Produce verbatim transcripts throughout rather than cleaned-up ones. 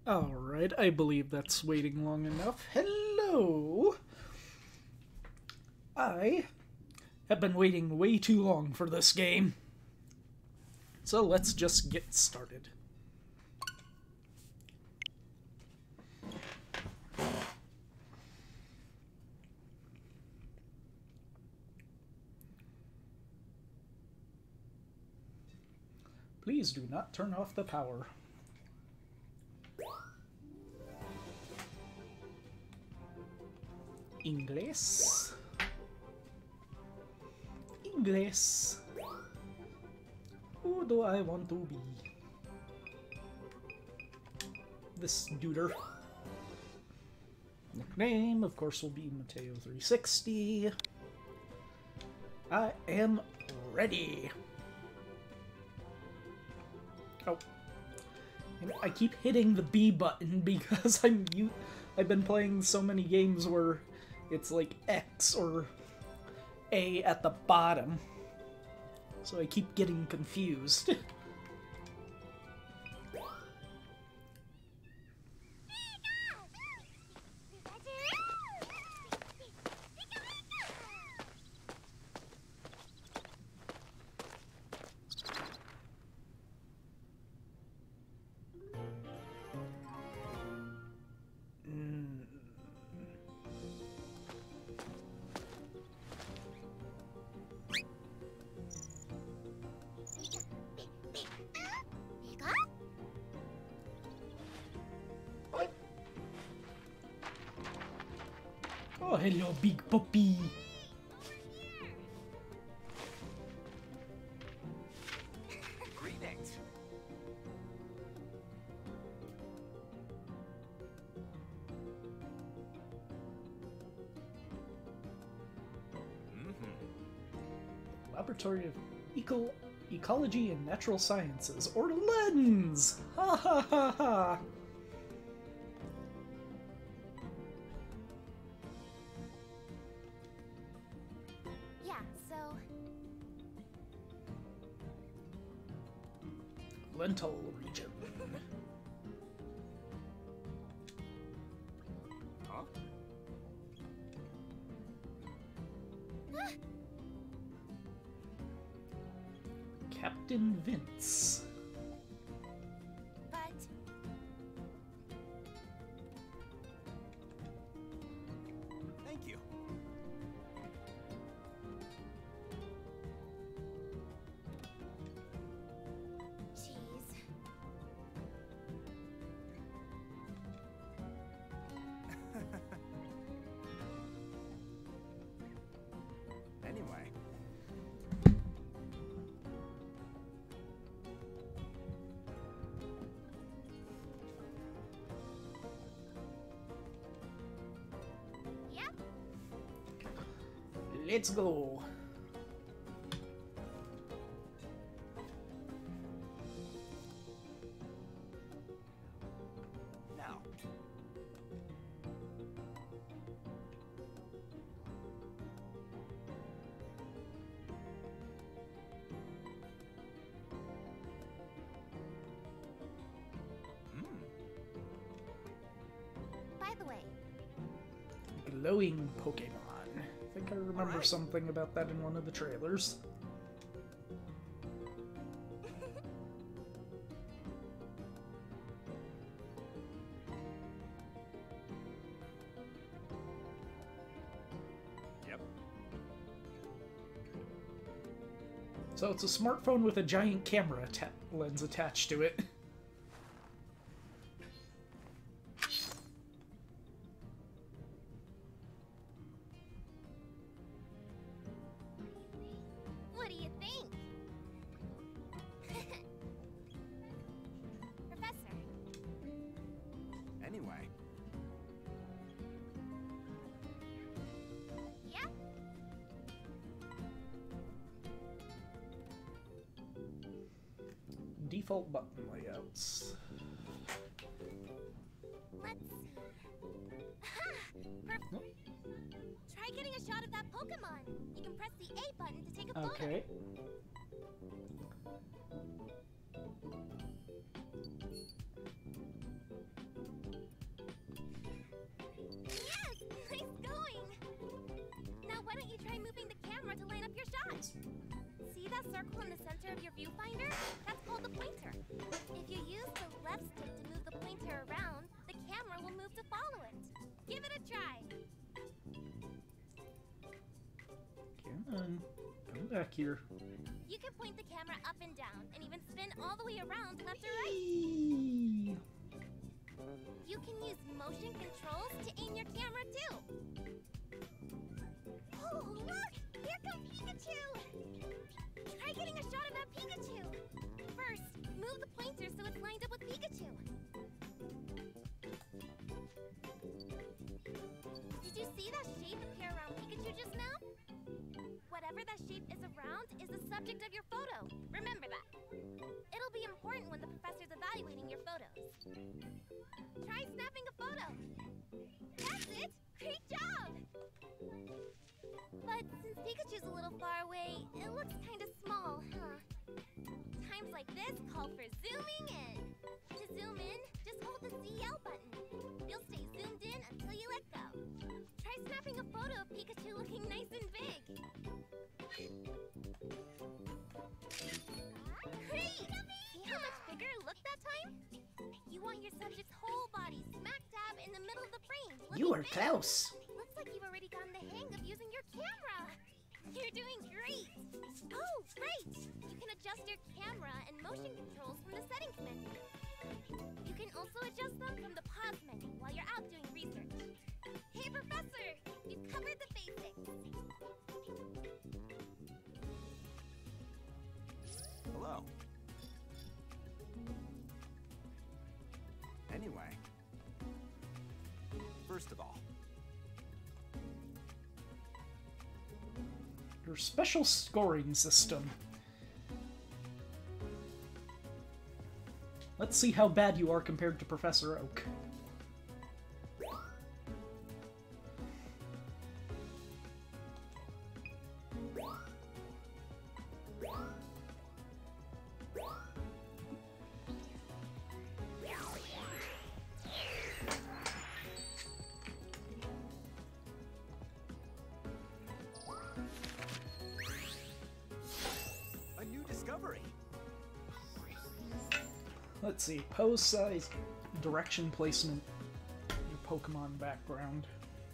Alright, I believe that's waiting long enough. Hello! I have been waiting way too long for this game. So let's just get started. Please do not turn off the power. Inglés. Inglés. Who do I want to be? This duder. Nickname, of course, will be Mateo three sixty. I am ready. Oh. And I keep hitting the B button because I'm u I've been playing so many games where it's like X or A at the bottom. So I keep getting confused. Oh, hello, big puppy. Greetings. Mm-hmm. Laboratory of Eco Ecology and Natural Sciences, or LENS! Ha ha ha ha! Lental region. Huh? Captain Vince. But thank you. Anyway. Yep. Let's go. Now. By the way, Glowing Pokemon. I think I remember right. something about that in one of the trailers. Yep. So it's a smartphone with a giant camera atta lens attached to it. what do you think? Professor, Anyway. yeah? Default button layouts. Let's... Perf- Try getting a shot of that Pokemon. You can press the A button to take a photo. Okay. that circle in the center of your viewfinder? That's called the pointer. If you use the left stick to move the pointer around, the camera will move to follow it. Give it a try. Come on. Come back here. You can point the camera up and down, and even spin all the way around left or right. Eee. You can use motion controls to aim your camera too. Oh, look! Here comes Pikachu! Try getting a shot of that Pikachu. First, move the pointer so it's lined up with Pikachu. Did you see that shape appear around Pikachu just now? Whatever that shape is around is the subject of your photo. Remember that. It'll be important when the professor's evaluating your photos. Try snapping a photo. That's it! Great job! But since Pikachu's a little far away, it looks kind of small, huh? Times like this call for zooming in. To zoom in, just hold the Z L button. You'll stay zoomed in until you let go. Try snapping a photo of Pikachu looking nice and big. Great! See how much bigger it looked that time? You want your subject's whole body smack dab in the middle of the frame. You looking are big. close. Looks like you've already gotten the hang of using your camera. You're doing great. Oh, great! You can adjust your camera and motion controls from the settings menu. You can also adjust them from the pause menu while you're out doing research. Hey, Professor! You've covered the basics. Hello. Anyway, first of all, Your special scoring system. Let's see how bad you are compared to Professor Oak. a new discovery. Let's see, pose size, direction placement, your Pokemon background.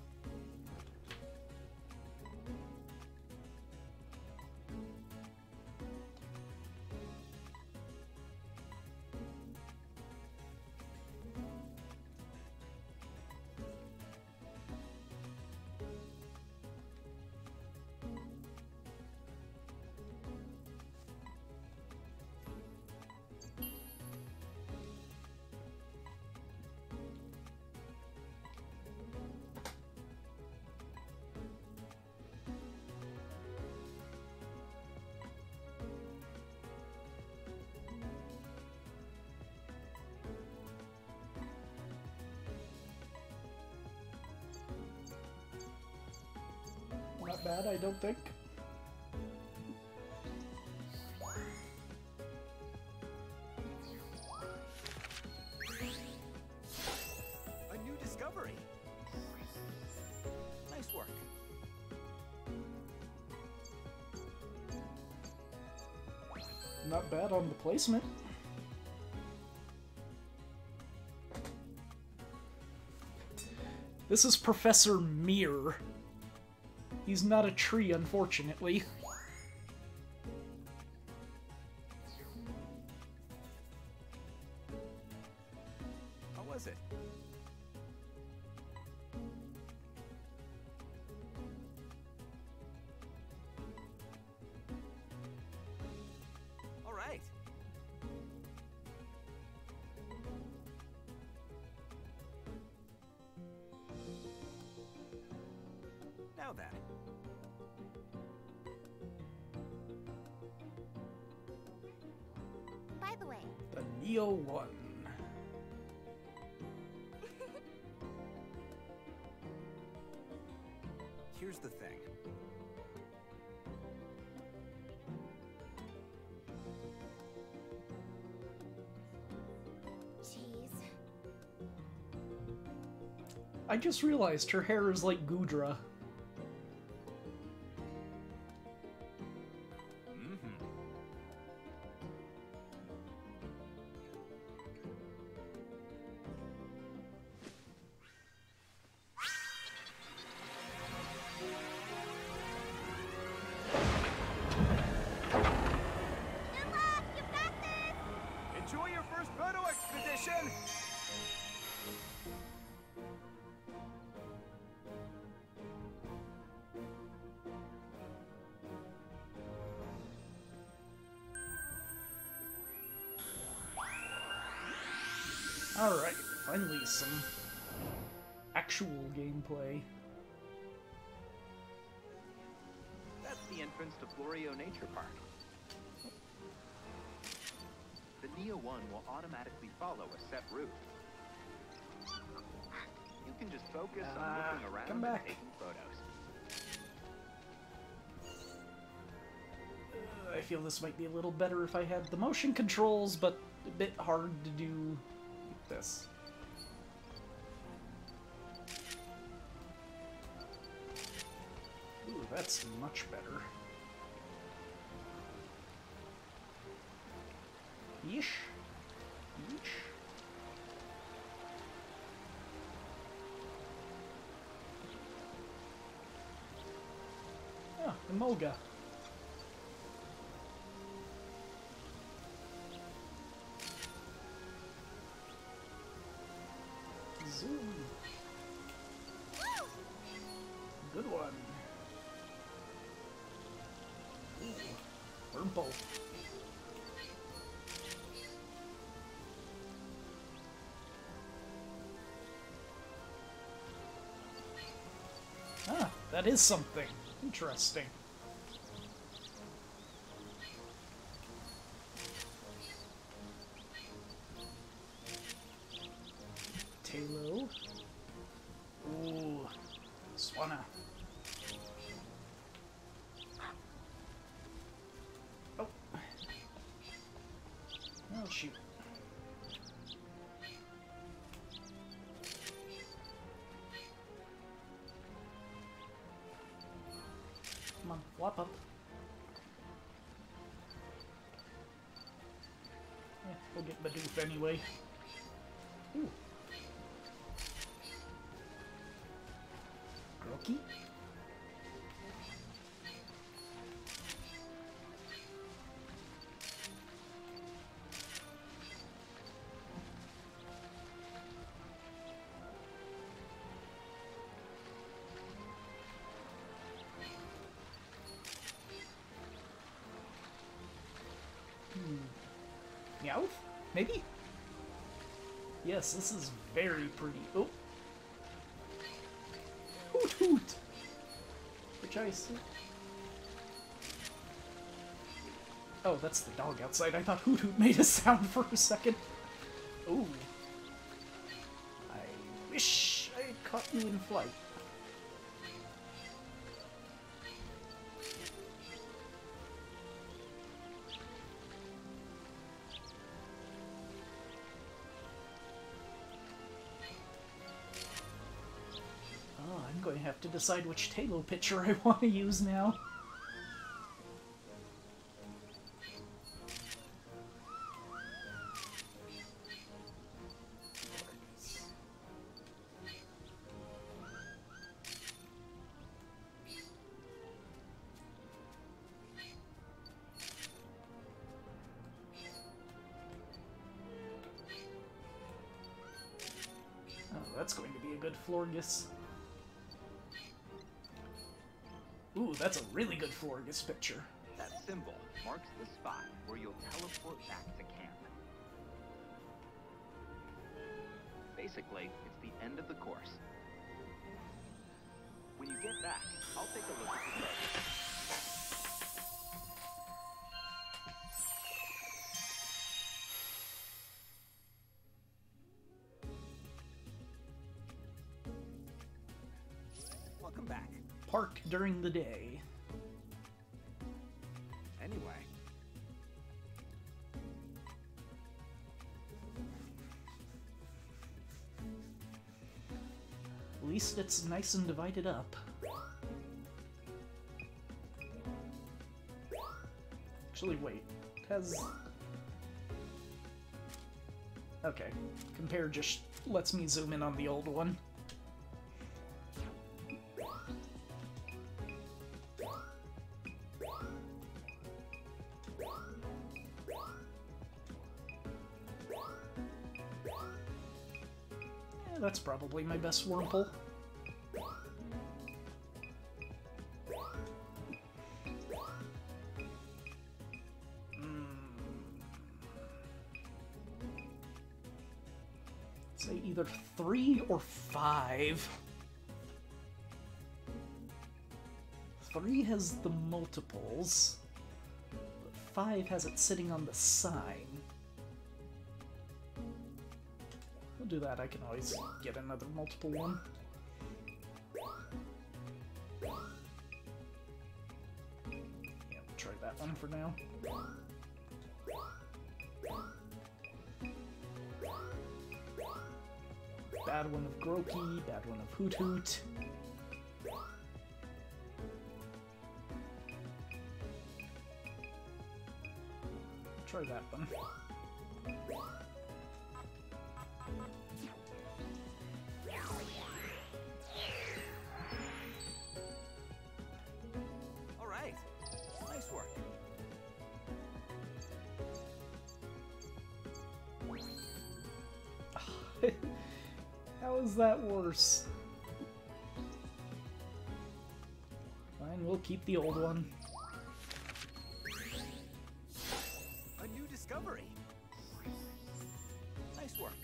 Not bad, I don't think. A new discovery. Nice work. Not bad on the placement. This is Professor Mir. He's not a tree, unfortunately. How was it? All right. Now then. By the way, The Neo one. Here's the thing. jeez. I just realized her hair is like Gudra. Mm-hmm. Alright, finally some actual gameplay. That's the entrance to Florio Nature Park. The Neo one will automatically follow a set route. You can just focus Uh, on looking around come and back. taking photos. I feel this might be a little better if I had the motion controls, but a bit hard to do with this. Ooh, that's much better. Yeesh. Yeesh. Ah, Emolga. Zoom. Good one. Ooh, Wurmple. Ah, that is something. Interesting. Tailo. Ooh, Swanna. Oh. Oh, shoot. Come on, flop up. Yeah, we'll get Bidoof anyway. Ooh. Grookey? Hmm. Meowth? Maybe? Yes, this is very pretty. Oh. Hoot hoot! Which I see. Oh, that's the dog outside. I thought Hoot Hoot made a sound for a second. Ooh. I wish I had caught you in flight. Oh, I'm going to have to decide which Tailo picture I want to use now. Oh, that's going to be a good Florges. Ooh, that's a really good Florges picture. That symbol marks the spot where you'll teleport back to camp. Basically, it's the end of the course. When you get back, I'll take a look at the road. Welcome back. Park during the day. Anyway, At least it's nice and divided up. Actually, wait. It has... Okay. Compare just lets me zoom in on the old one. Yeah, that's probably my best Wurmple. Say either three or five. Three has the multiples, but five has it sitting on the sign. We'll do that. I can always get another multiple one. Yeah, we'll try that one for now. Bad one of Groki, bad one of Hoot Hoot. Try that one. All right. Nice work. How is that worse? Fine, we'll keep the old one. A new discovery. Nice work.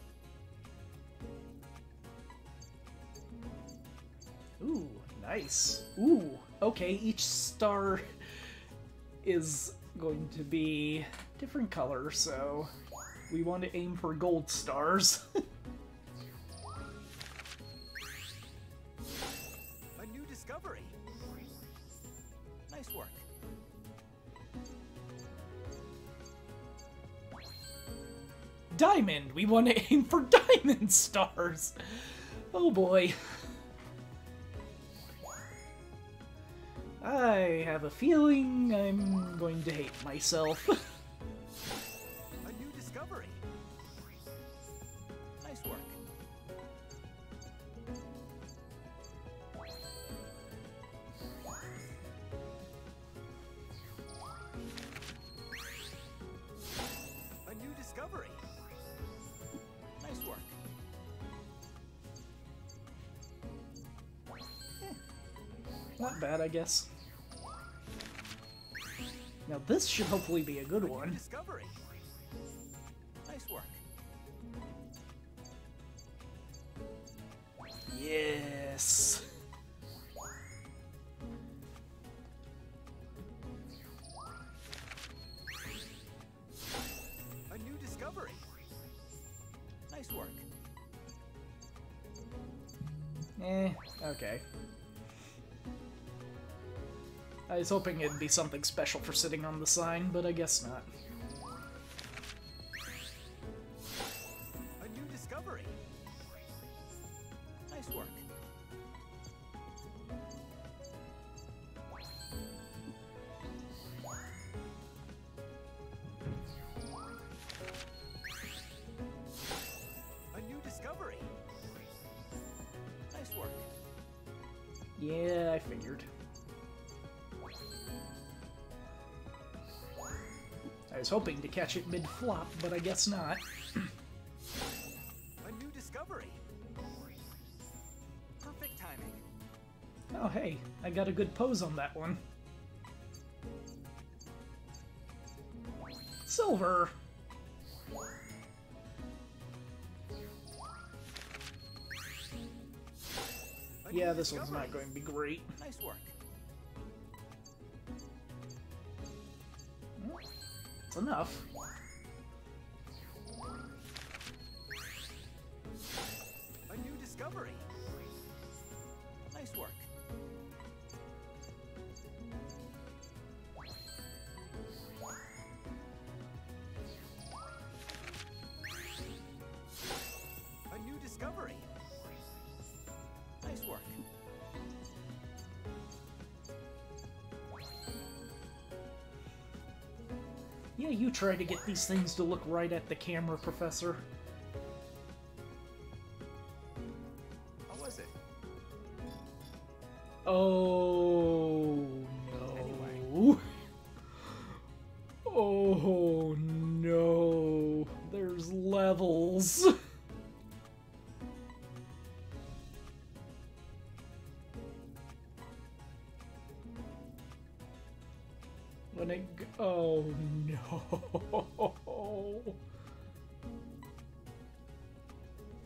Ooh, nice. Ooh, okay, each star is going to be different color, so we want to aim for gold stars. A new discovery. Nice work. Diamond! We want to aim for diamond stars! Oh boy. I have a feeling I'm going to hate myself. A new discovery. Nice work. A new discovery. Nice work. Not bad, I guess. Now this should hopefully be a good one. Discovery. Nice work. Yes! A new discovery. Nice work. Eh, okay. I was hoping it'd be something special for sitting on the sign, but I guess not. A new discovery. Nice work. A new discovery. Nice work. Yeah, I figured. I was hoping to catch it mid-flop, but I guess not. A new discovery. Perfect timing. Oh hey, I got a good pose on that one. Silver! A new Yeah, this one's discovery. not going to be great. Nice work. It's enough. A new discovery. Nice work. A new discovery. Nice work. Yeah, you try to get these things to look right at the camera, Professor. How was it? Oh no. Anyway. Oh no. There's levels. When it g- oh no.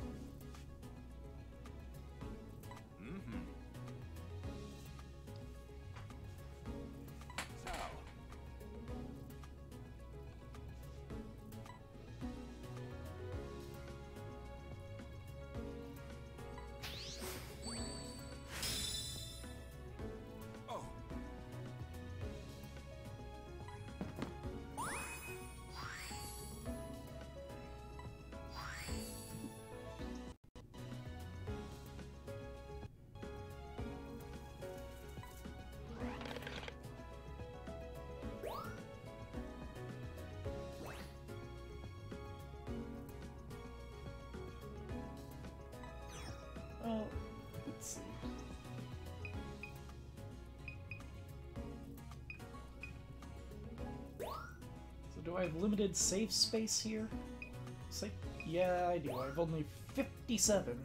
do I have limited save space here? Say, yeah, I do. I have only fifty-seven.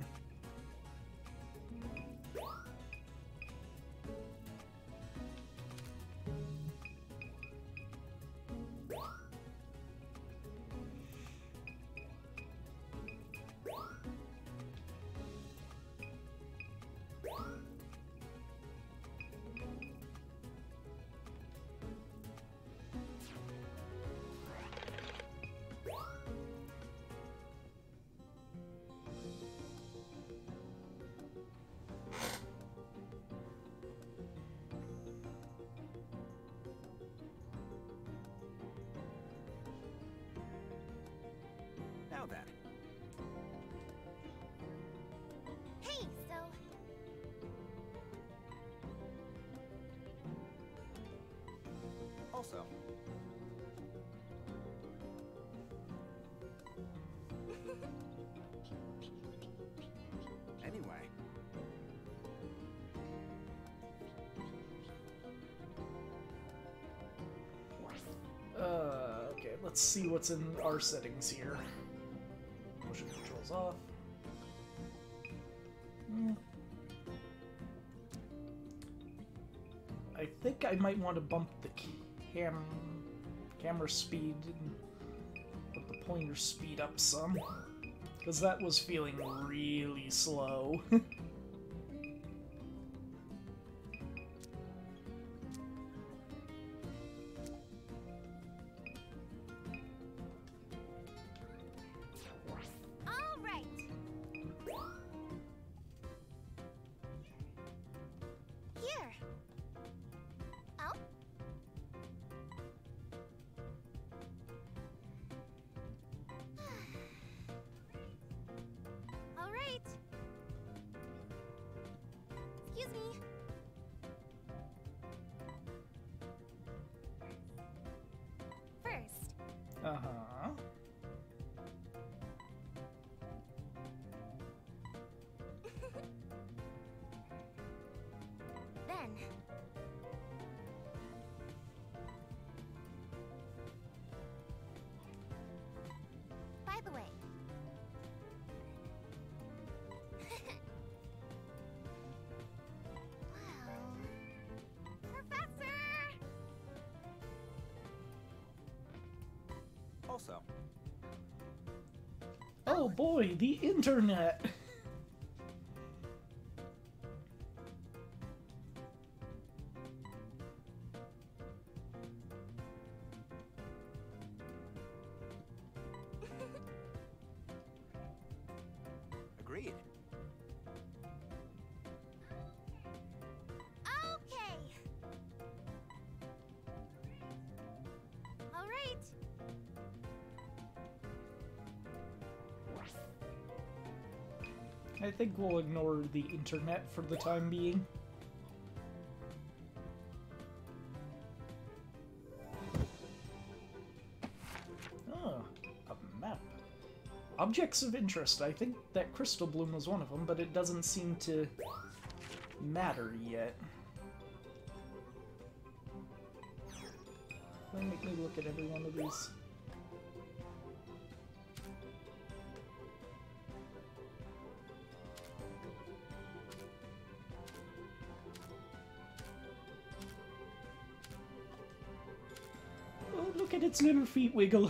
Now then. Hey, so Also, anyway, Uh, okay, let's see what's in our settings here. Motion controls off. Hmm. I think I might want to bump the cam camera speed and put the pointer speed up some, because that was feeling really slow. all right. Here. Oh. All right. Excuse me. First, Uh-huh. then. By the way. Wow. Professor! also, Oh boy, the internet! agreed. Okay. All right. I think we'll ignore the internet for the time being. Oh, a map. Objects of interest. I think that Crystal Bloom was one of them, but it doesn't seem to matter yet. Let me make me look at every one of these. Oh, look at its little feet wiggle.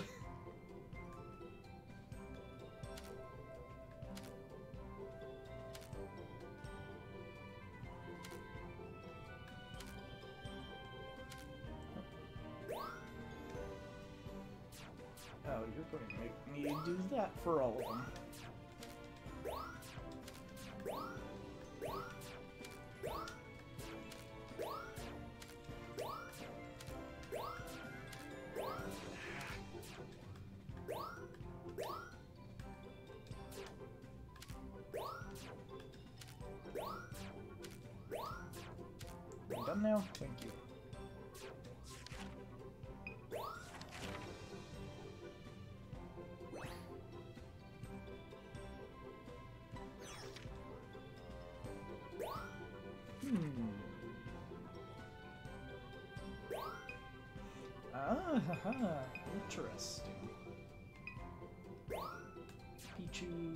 Oh, you're going to make me do that for all of them. I'm done now? Thank you. Hmm. Ah, haha, interesting. Pichu.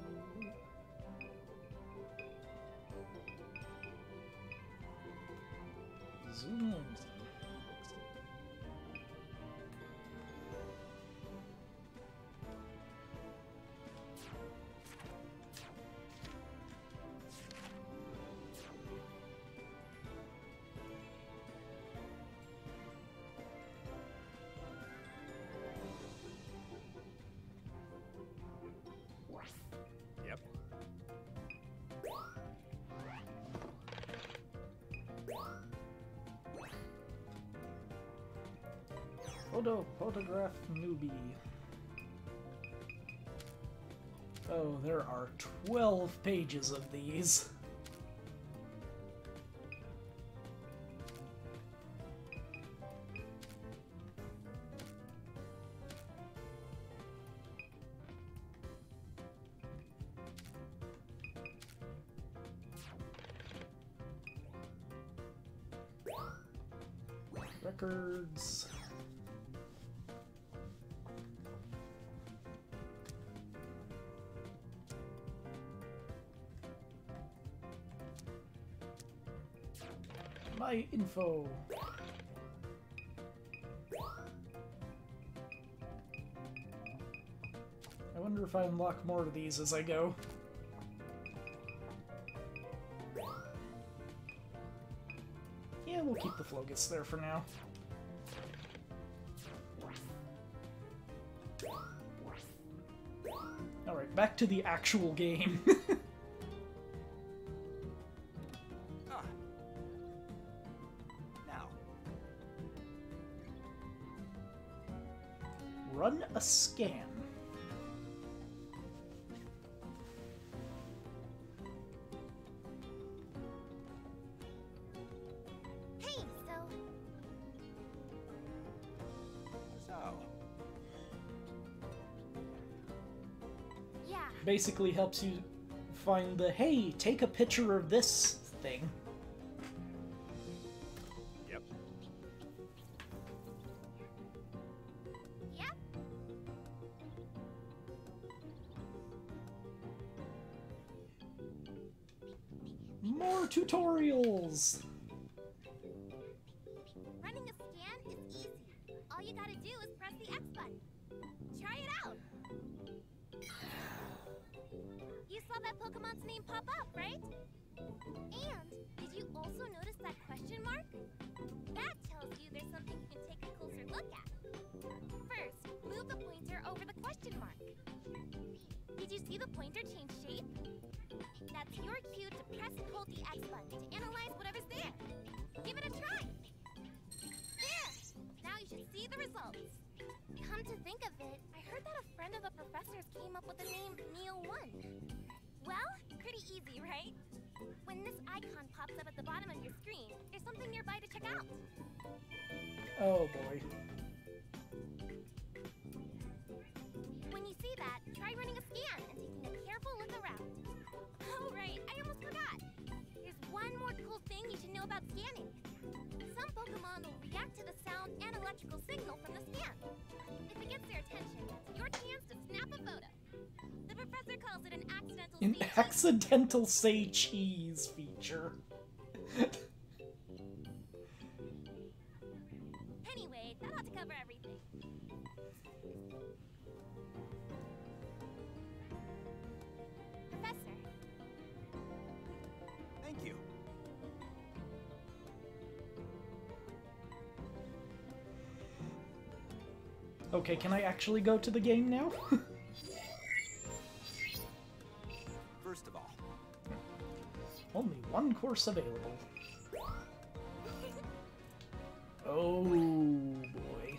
Zoom in. Yep. Photo, photograph newbie. Oh, there are twelve pages of these. Records. My info. I wonder if I unlock more of these as I go. Yeah, we'll keep the Flogus there for now. Alright, back to the actual game. Ah. Now. Run a scan. Hey, so So. yeah. Basically helps you find the, hey, take a picture of this thing. Yep. Yep. More tutorials! Running a scan is easy. All you gotta do is press the X button. Try it out. You saw that Pokemon's name pop up, right? And did you also notice that question mark? That tells you there's something you can take a closer look at. First, move the pointer over the question mark. Did you see the pointer change shape? That's your cue to press and hold the X button to analyze whatever's there. Give it a try. There! Now you should see the results. Come to think of it, I heard that a friend of the professor's came up with the name Neo one. Well, pretty easy, right? When this icon pops up at the bottom of your screen, there's something nearby to check out. Oh boy. When you see that, try running a scan and taking a careful look around. Oh, right, I almost forgot. There's one more cool thing you should know about scanning. Some Pokemon will react to the sound and electrical signal from the scan. If it gets their attention, it's your chance to snap a photo. The professor calls it an accidental An say accidental say cheese feature. Anyway, that ought to cover everything. Professor, Thank you. Okay, can I actually go to the game now? First of all, Only one course available. Oh boy.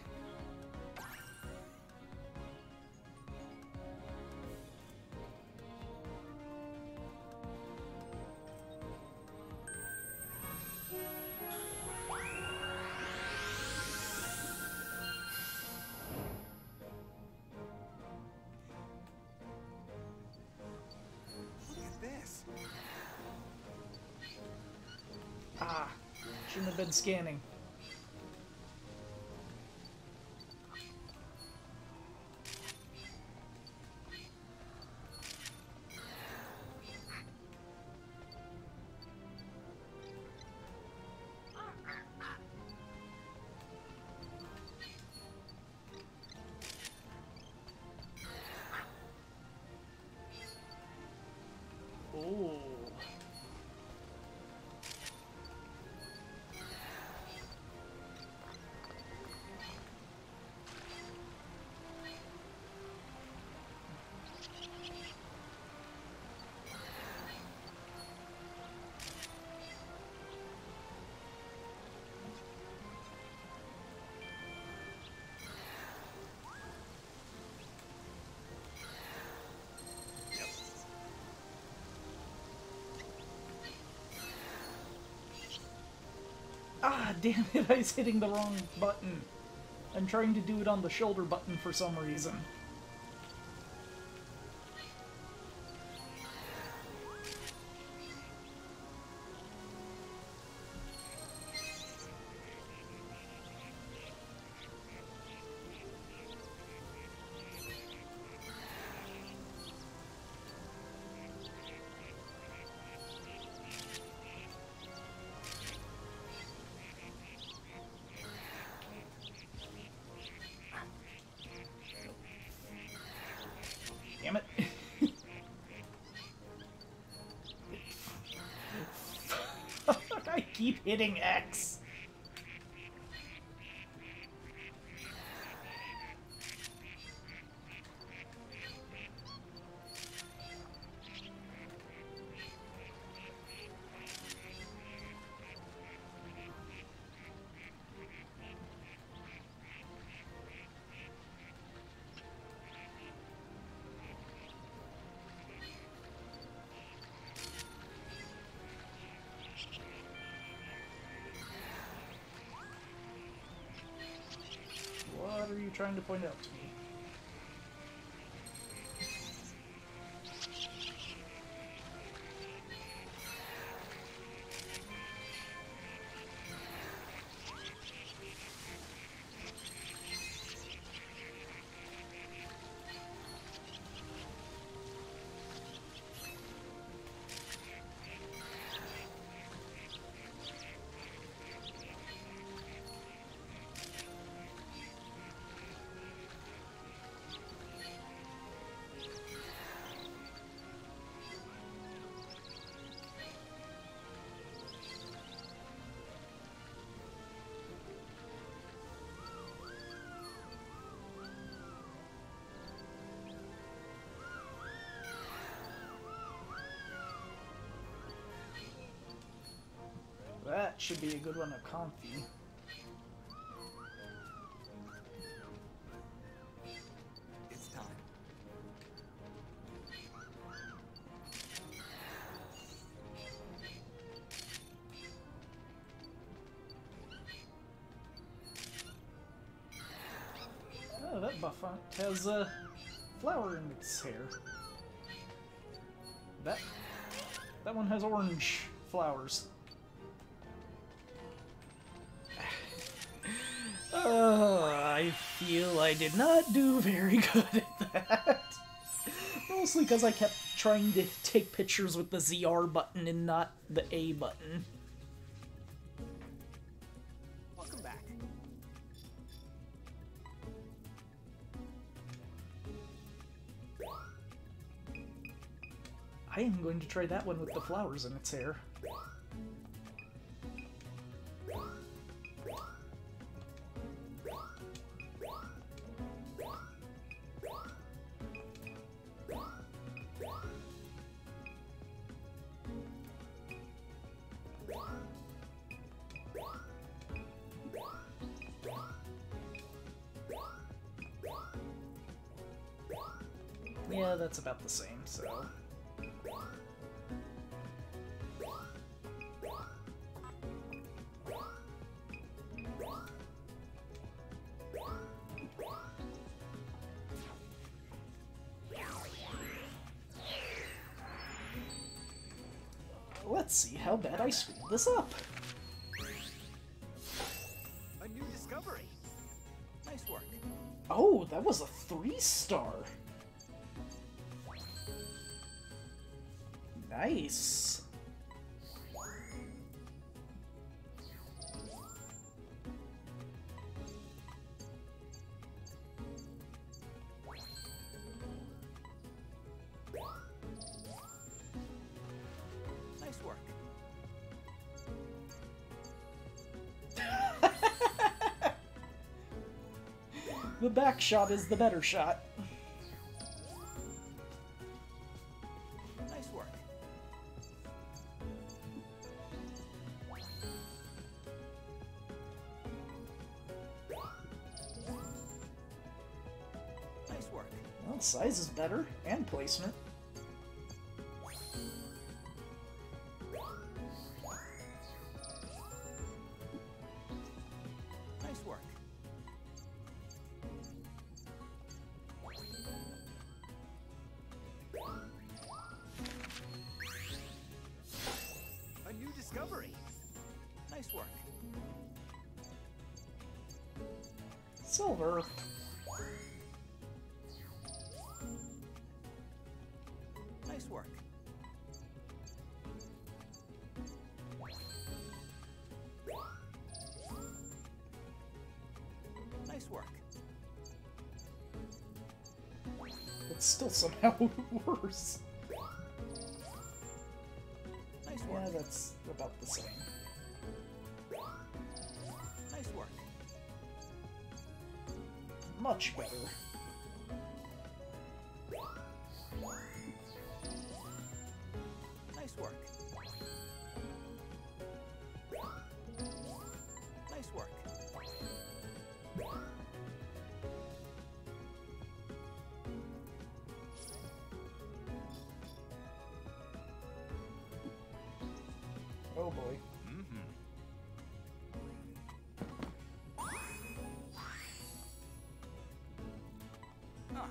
look at this. Ah, shouldn't have been scanning. Ah, damn it, I was hitting the wrong button. I'm trying to do it on the shoulder button for some reason. Damn it. I keep hitting X. What are you trying to point out to me? That should be a good one of Comfy. It's time. Oh, that Buffant has a flower in its hair. That that one has orange flowers. Uh, I feel I did not do very good at that. Mostly because I kept trying to take pictures with the Z R button and not the A button. Welcome back. I am going to try that one with the flowers in its hair. Yeah, that's about the same, so... Let's see how bad I screwed this up. A new discovery. Nice work. Oh, that was a three star. Nice. Nice work. The back shot is the better shot. Nice work. Nice work. Well, size is better, and placement. work. A new discovery. Nice work. Silver. Nice work. Nice work. It's still somehow worse. Nice work. Yeah, that's about the same. Nice work. Much better. Nice work. Nice work. Oh boy. Mm-hmm. Ah.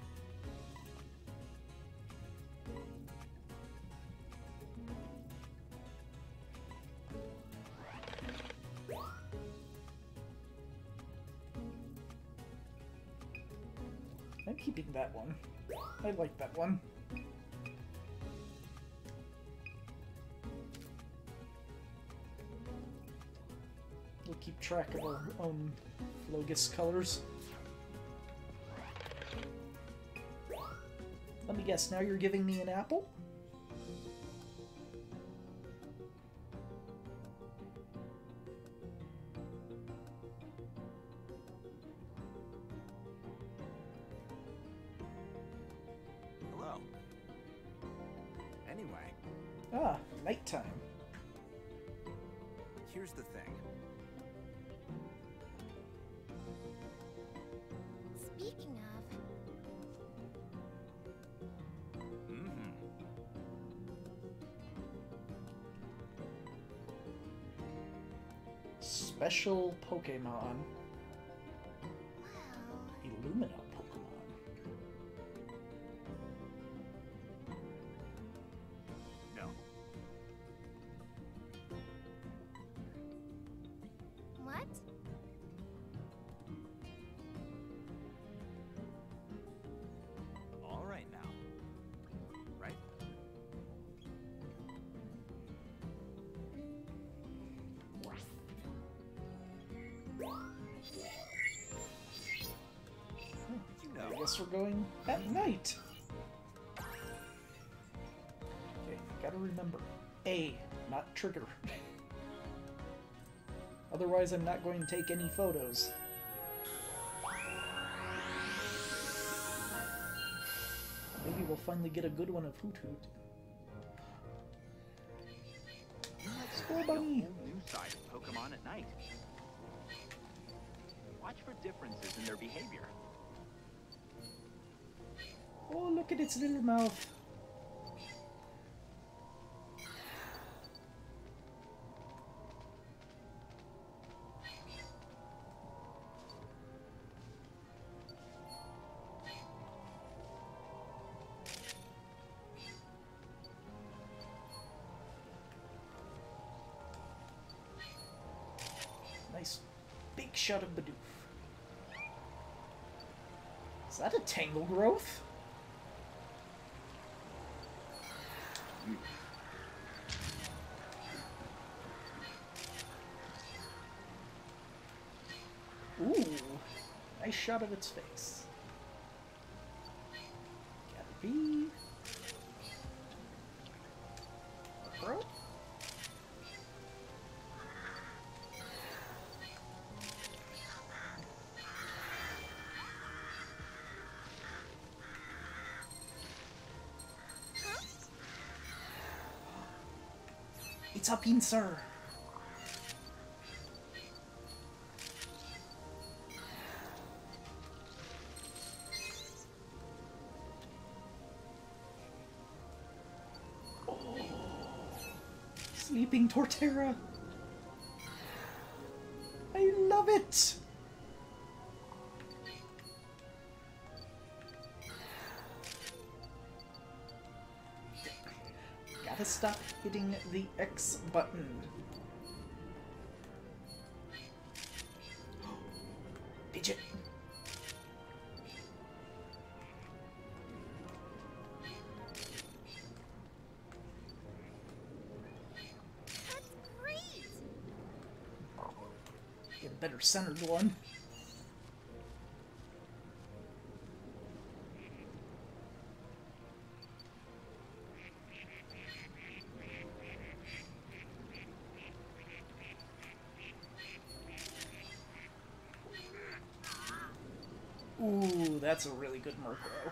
I'm keeping that one. I like that one. We'll keep track of our own Flogus colors. Let me guess, now you're giving me an apple? Hello. Anyway, Ah, nighttime. here's the thing. Speaking of, Mm-hmm. Special Pokemon. wow, Illumina Pokemon. No. what? All right now. Right? You know. I guess we're going at night. Okay, gotta remember. A, not trigger. Otherwise, I'm not going to take any photos. Maybe we'll finally get a good one of Hoot Hoot. Score A bunny! whole new side of Pokemon at night. Watch for differences in their behavior. Oh, look at its little mouth. Nice big shot of Bidoof. Is that a Tangle Growth? Ooh, nice shot of its face. Caterpie. Bro. It's a pincer. Oh, sleeping Torterra. I love it! Gotta stop hitting the X button. Fidget! That's great! Get a better centered one. Ooh, that's a really good Murkrow.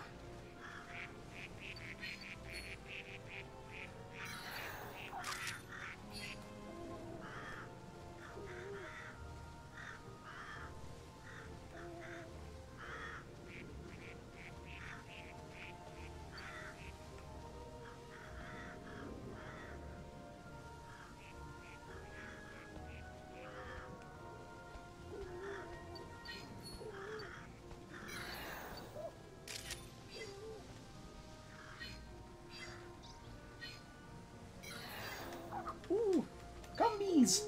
Ooh, gummies!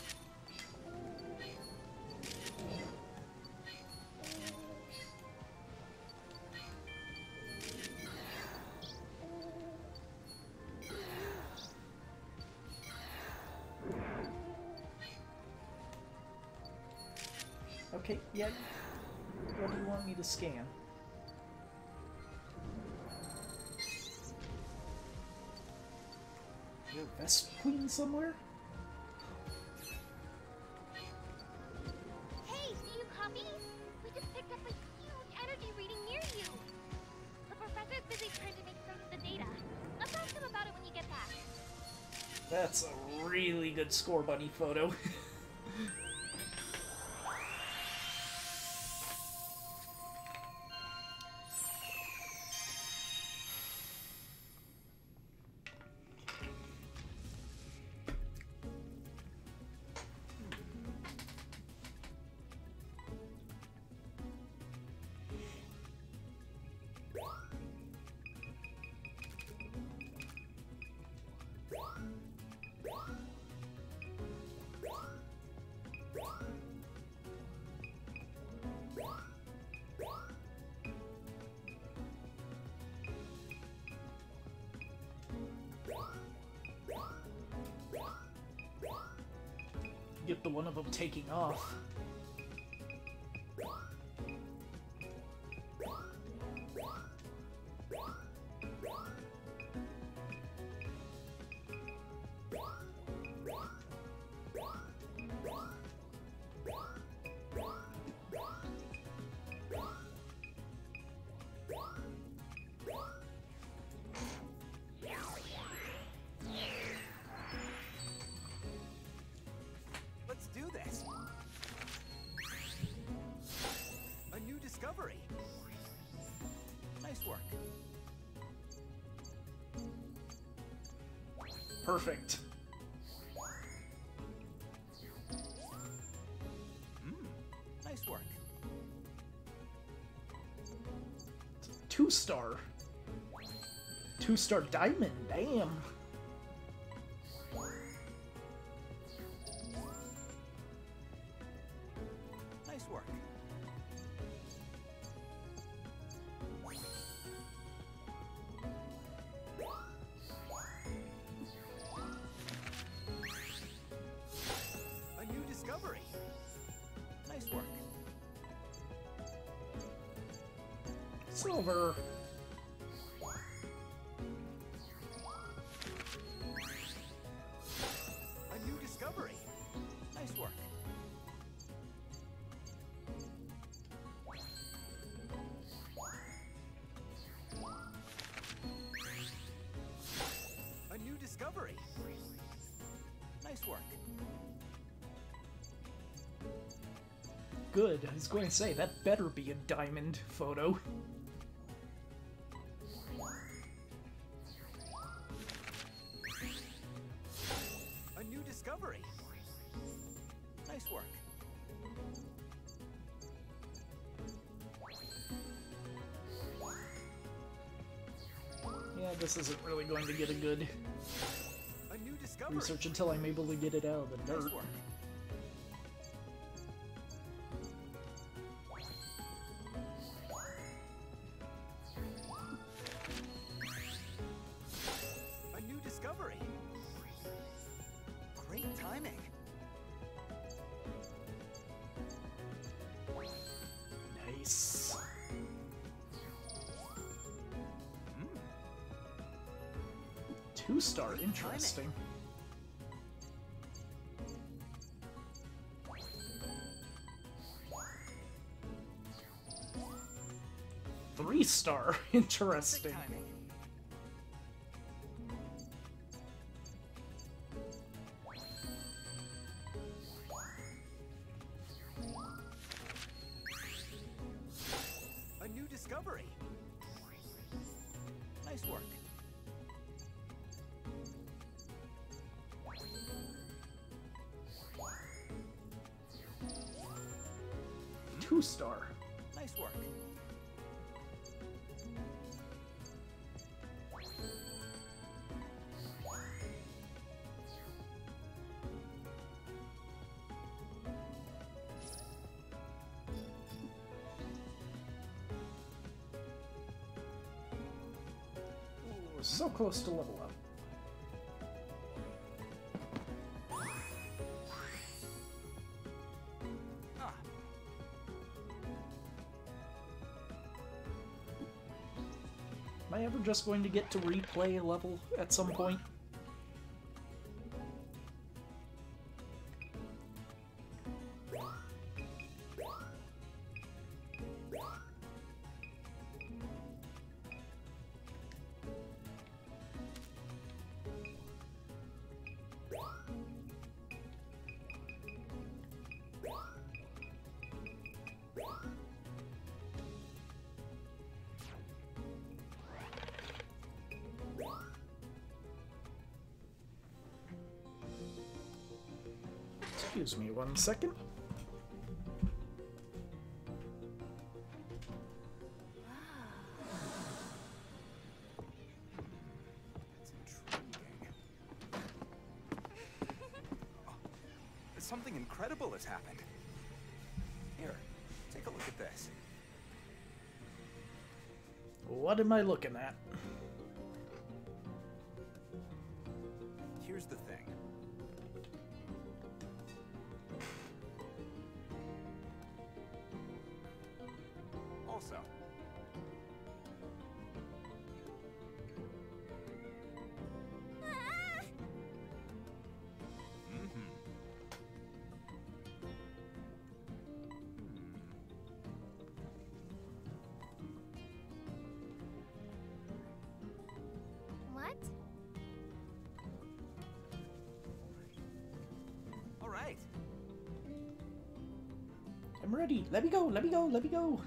Okay, yeah. What do you want me to scan? Is there a Vespiquen somewhere? Hey, do you copy? We just picked up a huge energy reading near you. The professor's busy trying to make sense of the data. Let's ask him about it when you get back. That's a really good Score Bunny photo. Get the one of them taking off. Let's do this. A new discovery. Nice work. Perfect. Hmm. Nice work. Two star. Two star diamond, damn. Nice work. A new discovery. Nice work. Silver. A new discovery. Nice work. A new discovery. Nice work. Good. I was going to say, that better be a diamond photo. A new discovery. Nice work. this isn't really going to get a good A new discovery. research until I'm able to get it out of the Nice dirt. work. A new discovery. Great timing. Nice. Two star, interesting. Three star, interesting. Perfect timing. A new discovery. Nice work. Two star. Nice work. Ooh, so close to level up. Ah, Am I ever just going to get to replay a level at some point? Excuse me one second. that's intriguing. Oh, something incredible has happened. Here, take a look at this. What am I looking at? Here's the thing. Also, Ah! mm-hmm. What? All right. I'm ready. Let me go. Let me go. Let me go.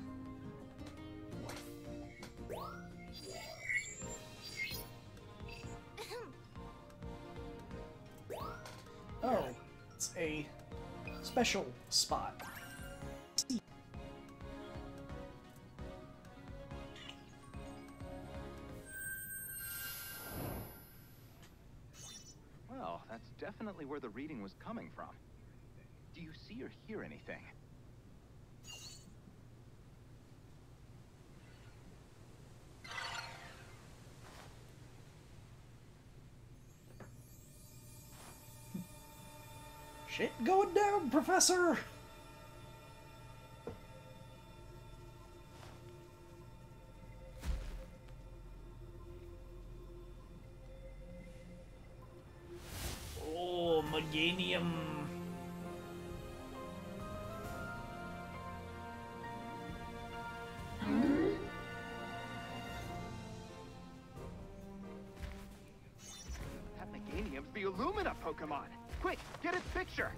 Oh, it's a special spot. Well, that's definitely where the reading was coming from. Do you see or hear anything? Shit going down, Professor! Oh, Meganium. That Meganium's the Illumina Pokemon! Quick, get its picture!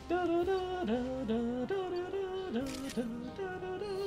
Da da da da da da da da da da da.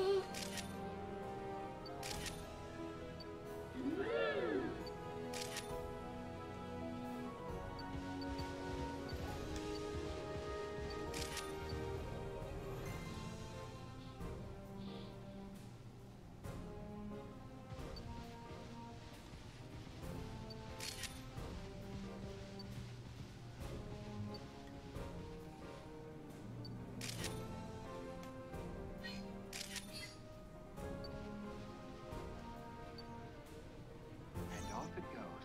And off it goes.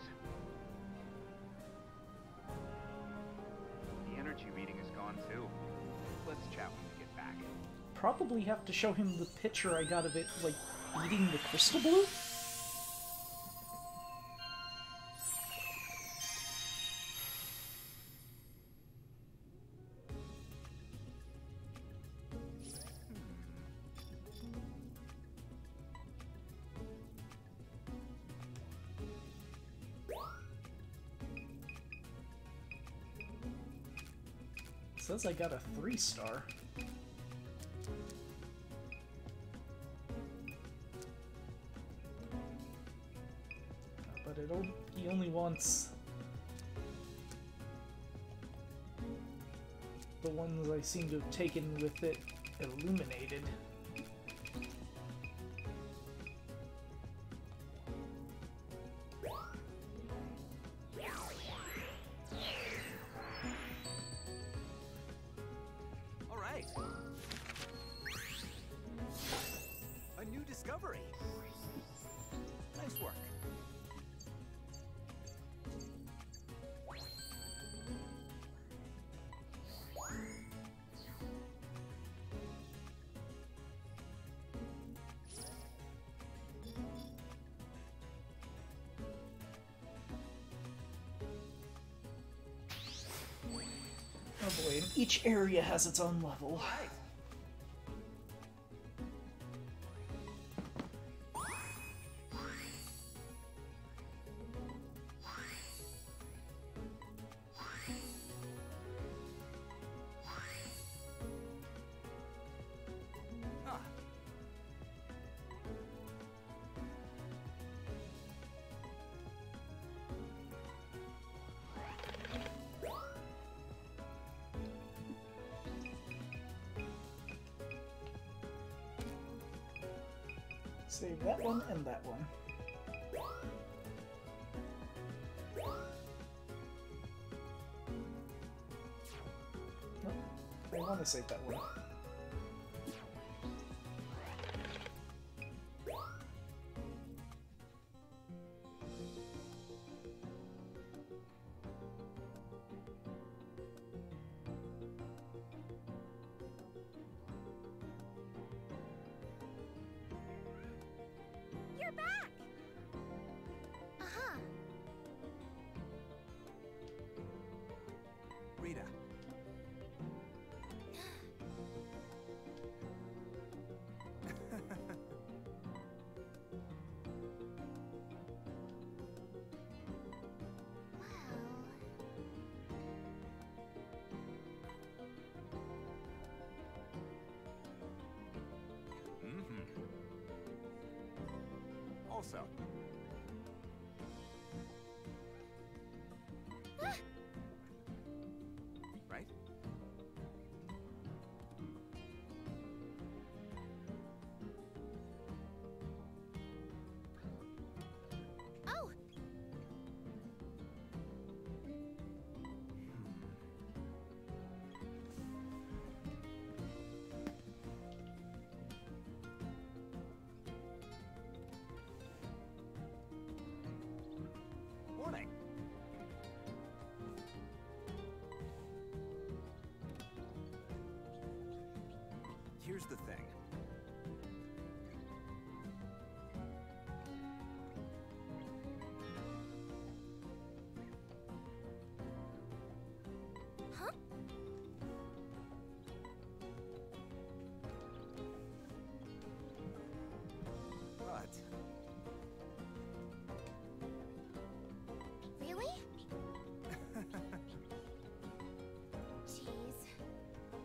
The energy reading is gone too. Let's chat when we get back. Probably have to show him the picture I got of it, like, eating the crystal blue? It says I got a three star. But it only, he only wants the ones I seem to have taken with it illuminated. All right. A new discovery. Nice work. Oh boy, and each area has its own level. Right. Ah. Save that one and that one. Nope, I want to save that one. You're back! Uh-huh. Rita. Mm-hmm. Also. Right? Oh! Warning. Here's the thing. Huh? But Really? Jeez.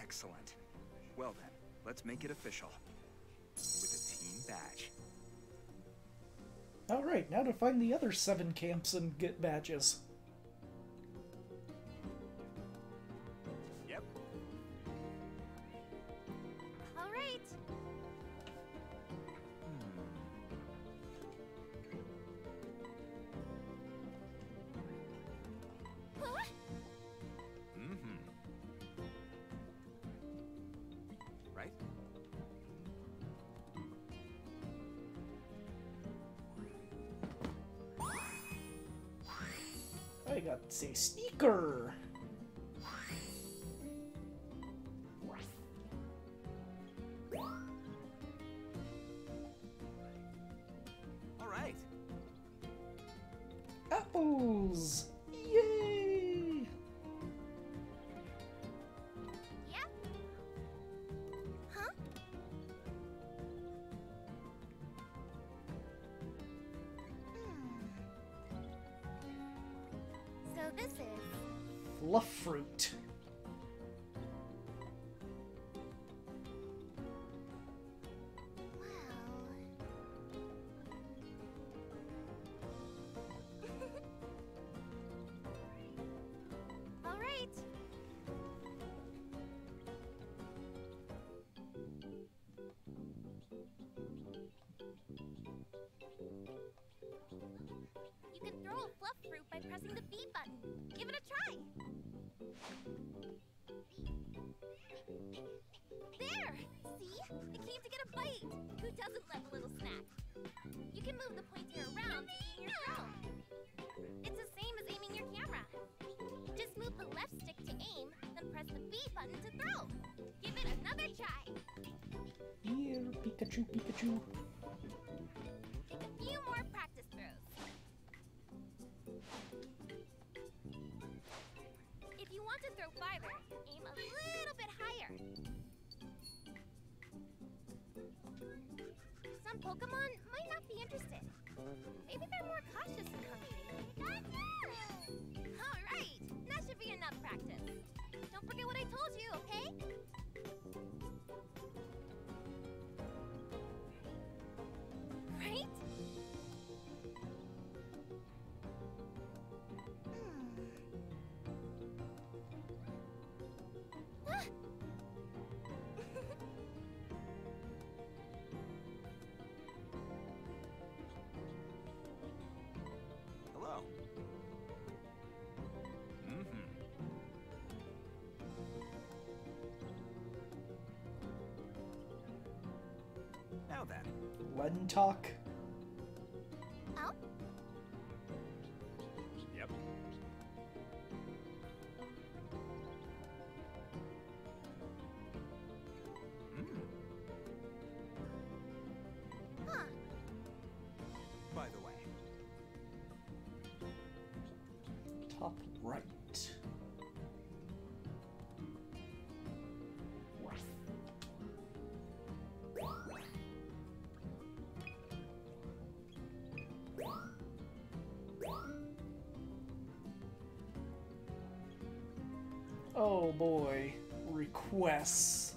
Excellent. Well then, let's make it official. With a team badge. Alright, now to find the other seven camps and get badges. Yep. All right. Huh? Mm-hmm. Right? I got to say sneaker! All right. Apples! Yay! Yep. Huh? Hmm. So this is... Fluff fruit. Wow. All right. You can throw a fluff fruit by pressing the B button. Give it a try. There! See? It came to get a bite. Who doesn't love a little snack? You can move the pointer around to aim your throw. It's the same as aiming your camera. Just move the left stick to aim, then press the B button to throw. Give it another try. Here, Pikachu, Pikachu. Take a few more practice throws. If you want to throw farther, aim a little bit higher. Some Pokemon might not be interested. Maybe they're more cautious and hungry. All right, that should be enough practice. Don't forget what I told you, okay? Right? Hmm. Ah! Hello. Mm-hmm. Now then. Lentalk. Oh? Yep. Mm. Huh. By the way, Top right. Oh boy, requests.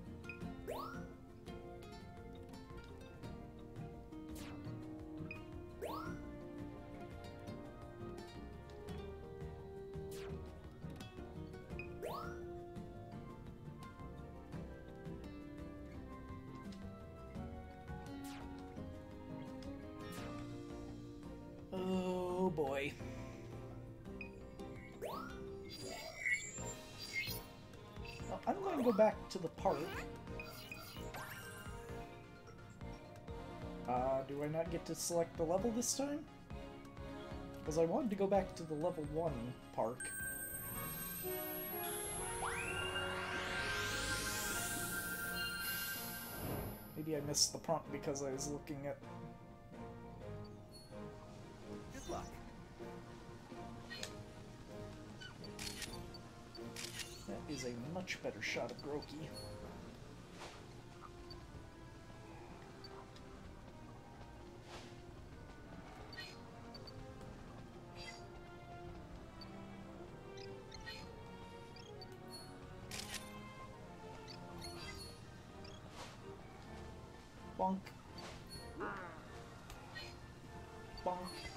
Oh boy. Well, I'm going to go back to the park. Uh, do I not get to select the level this time? Because I wanted to go back to the level one park. Maybe I missed the prompt because I was looking at... good luck. That is a much better shot of Groki. Bonk. Bonk.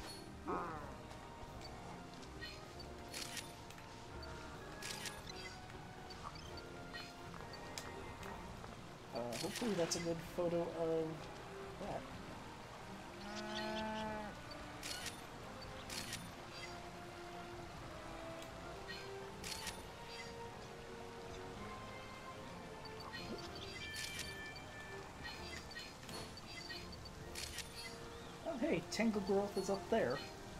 Uh, hopefully that's a good photo of that. Oh hey, Tangle Growth is up there.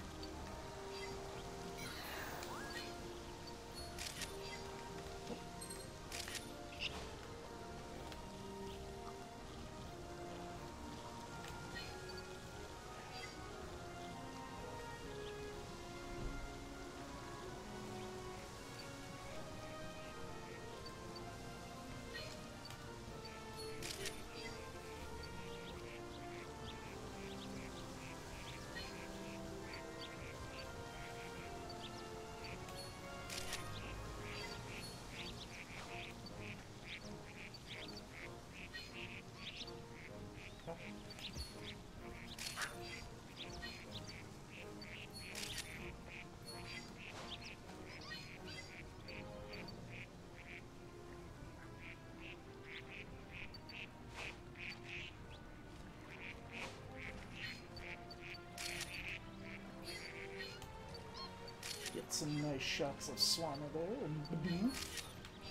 Get some nice shots of Swanna there and Bidoof.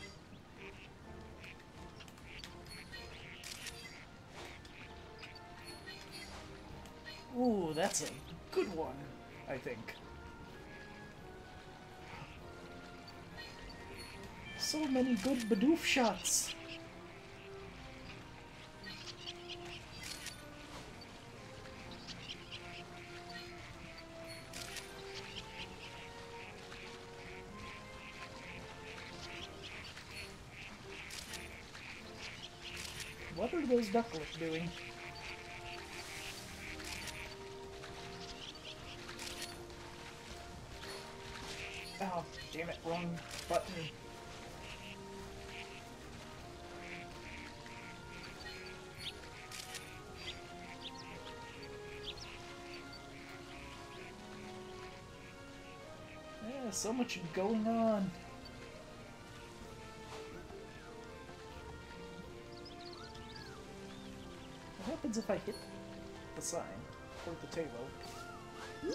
Ooh, that's a good one, I think. So many good Bidoof shots. What are those ducklets doing? Oh, damn it, wrong button. Yeah, so much going on. What happens if I hit the sign or the table?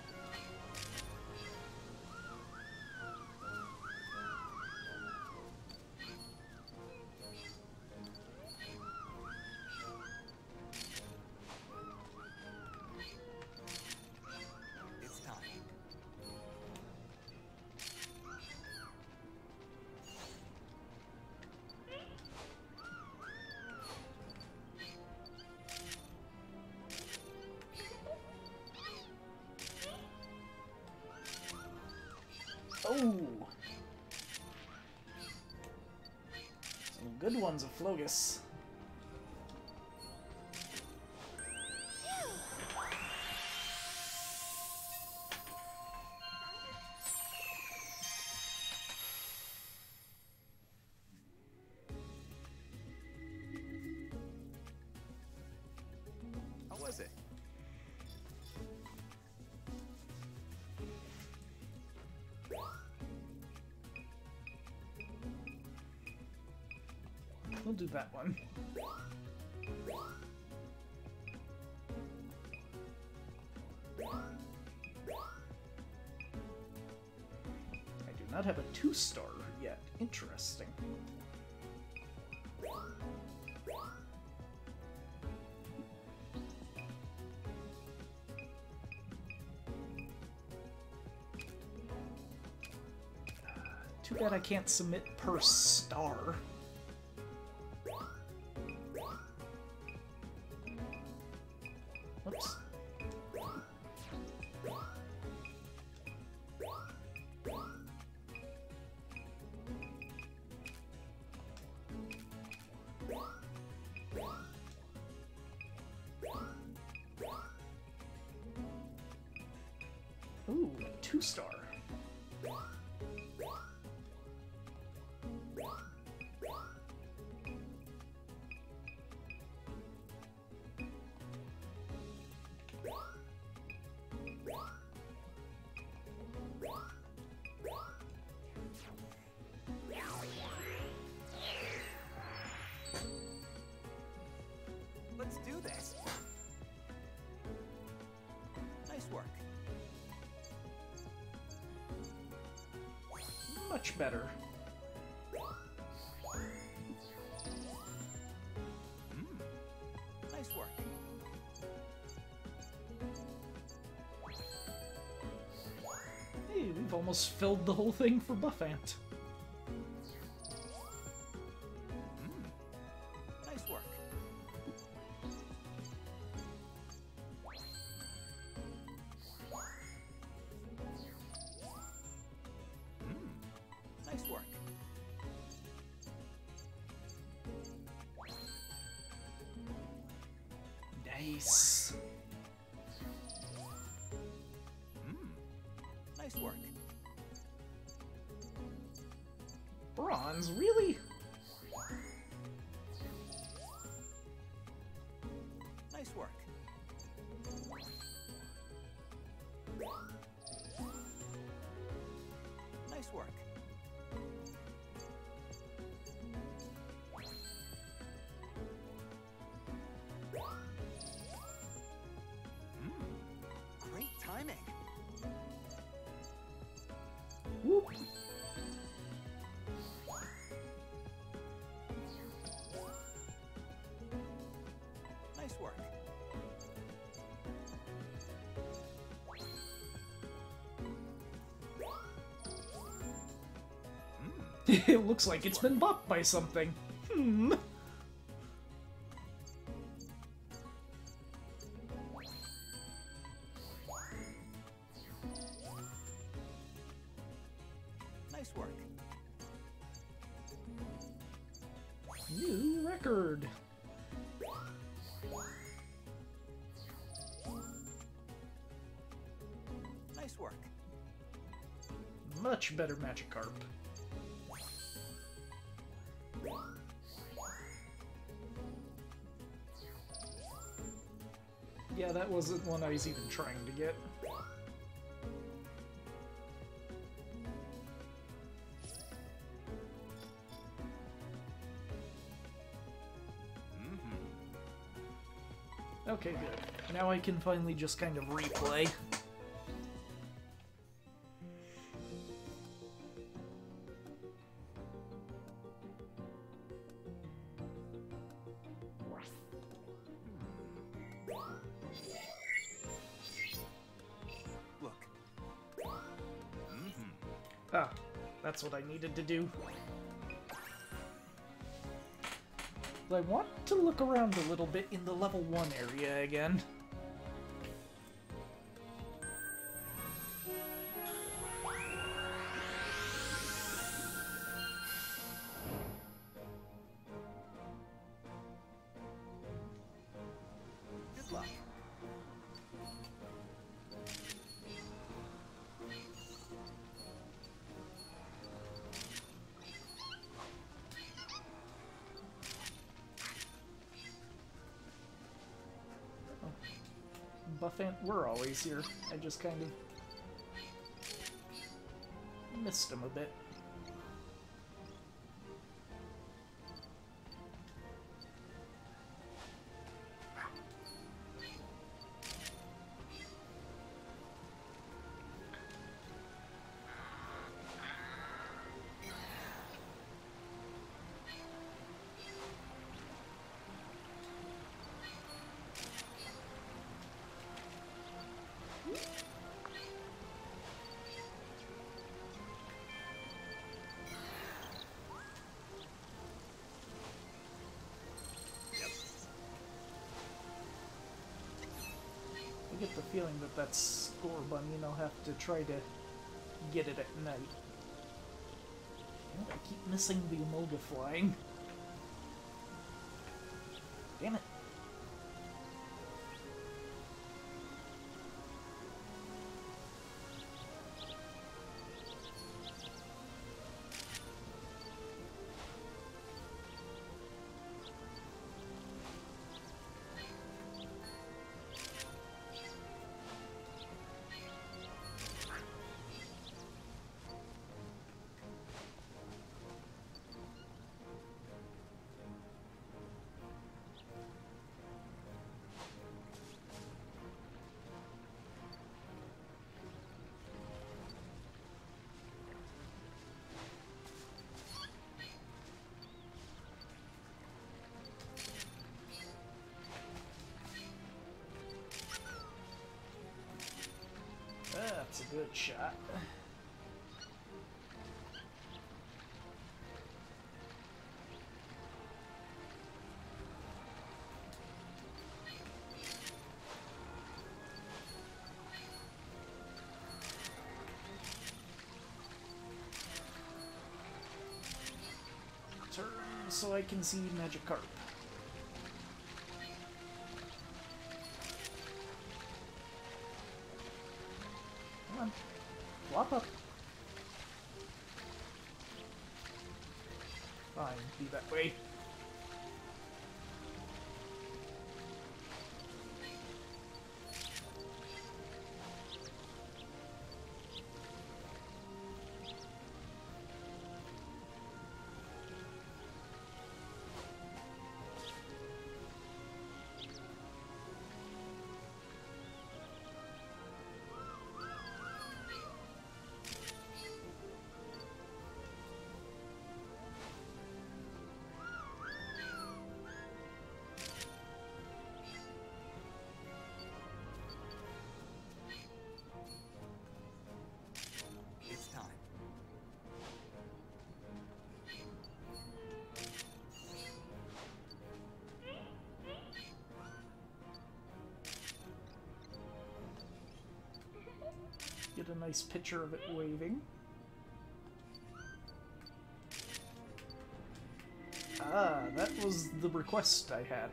It's time. Oh! Some good ones of Flogus. How was it? We'll do that one. I do not have a two-star yet. Interesting. Too bad I can't submit per star. Whoops. Ooh, a two-star. Much better. Hmm. Nice work. Hey, we've almost filled the whole thing for Buffant. Hmm. Nice work. Hmm. Nice work. Nice. Hmm. Nice work. Bronze, really? Nice work. Nice work. Hmm. Great timing. Whoop. Nice work. It looks like it's been bopped by something. Hmm. Nice work. New record. Nice work. Much better Magikarp. Yeah, that wasn't one I was even trying to get. Mm-hmm. Okay, good. Now I can finally just kind of replay. Look. Mm-hmm. Ah, that's what I needed to do. I want to look around a little bit in the level one area again. Good luck. Buffant, we're always here. I just kind of missed him a bit. I get the feeling that that's Scorbunny, and I'll have to try to get it at night. I keep missing the Emolga flying. Damn it. That's a good shot. Turn so I can see Magikarp. Come on. Flop up. Fine, be that way. It's time. Get a nice picture of it waving. Ah, that was the request I had.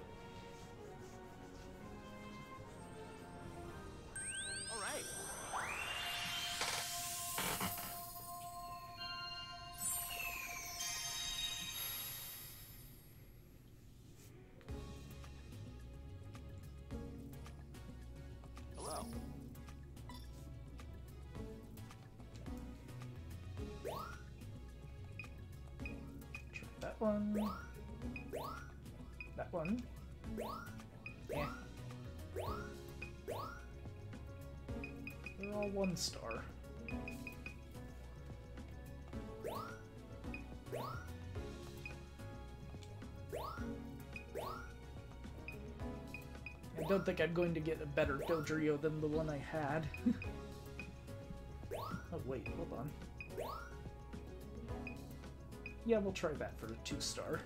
All right. Hello. Try that one. That one. Yeah. They're all one star. I don't think I'm going to get a better Dodrio than the one I had. Oh wait, hold on. Yeah, we'll try that for a two star.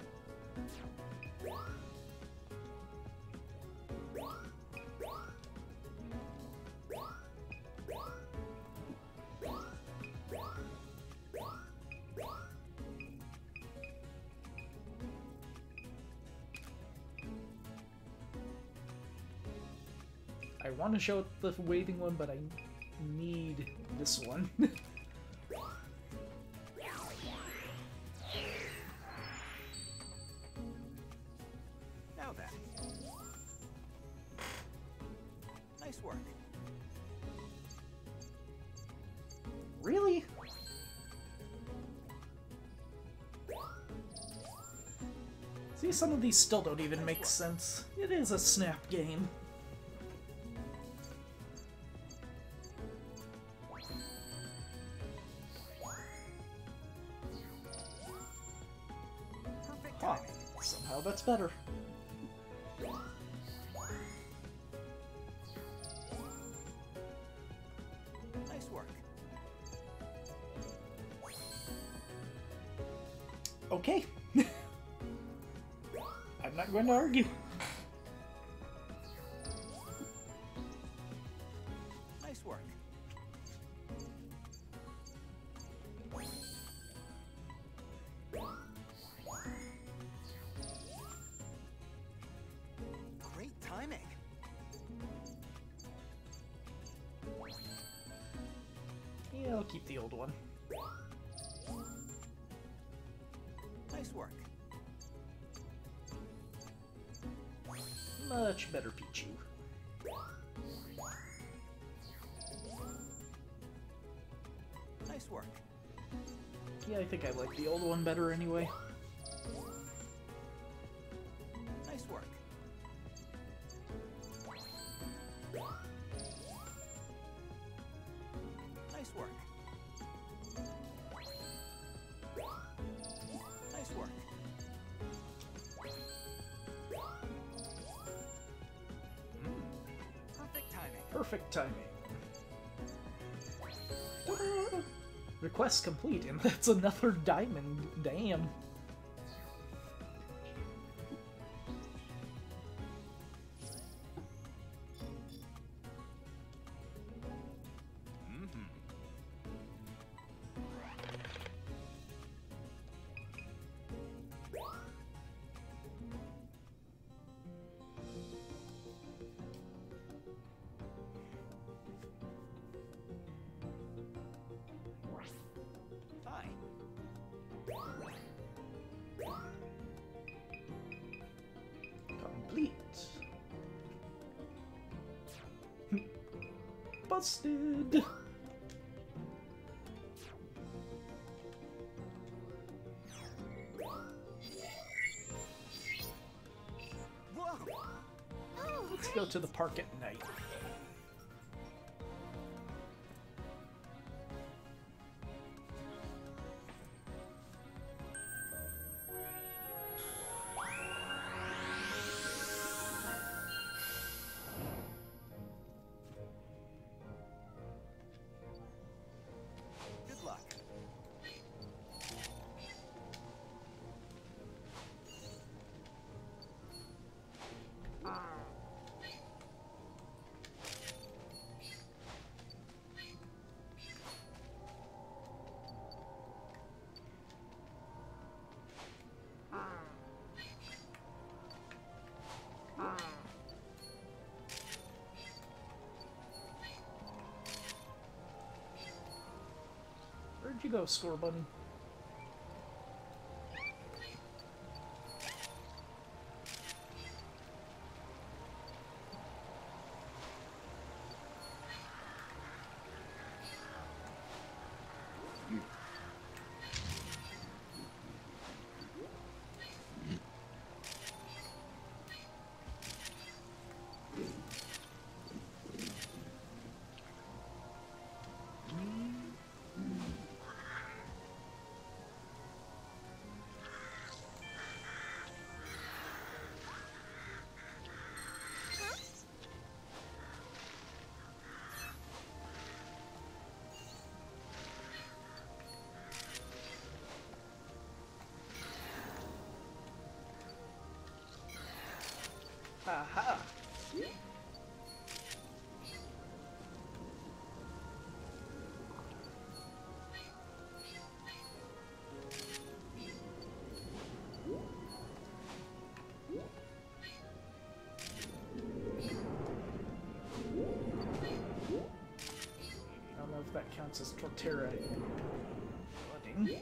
I want to show the waving one, but I need this one. Now then. Nice work. Really? See, some of these still don't even make sense. It is a snap game. Perfect Huh. timing. Somehow that's better. Nice work. Okay. I'm not going to argue. Nice work. Great timing. Yeah, I'll keep the old one. Nice work. Much better Pichu. Nice work. Yeah, I think I like the old one better anyway. Nice work. Nice work. Nice work. Perfect timing. Perfect timing. Request complete, and that's another diamond. Damn. Hi. Complete. Busted. Whoa! Oh, Let's go to the park at night. Good luck. Where'd you go, Score Bunny? Aha! I don't know if that counts as Torterra. Flooding.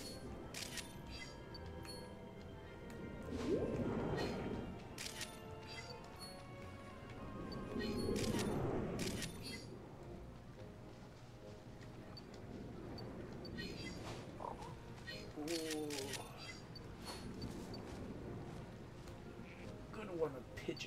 Gonna want a pigeon.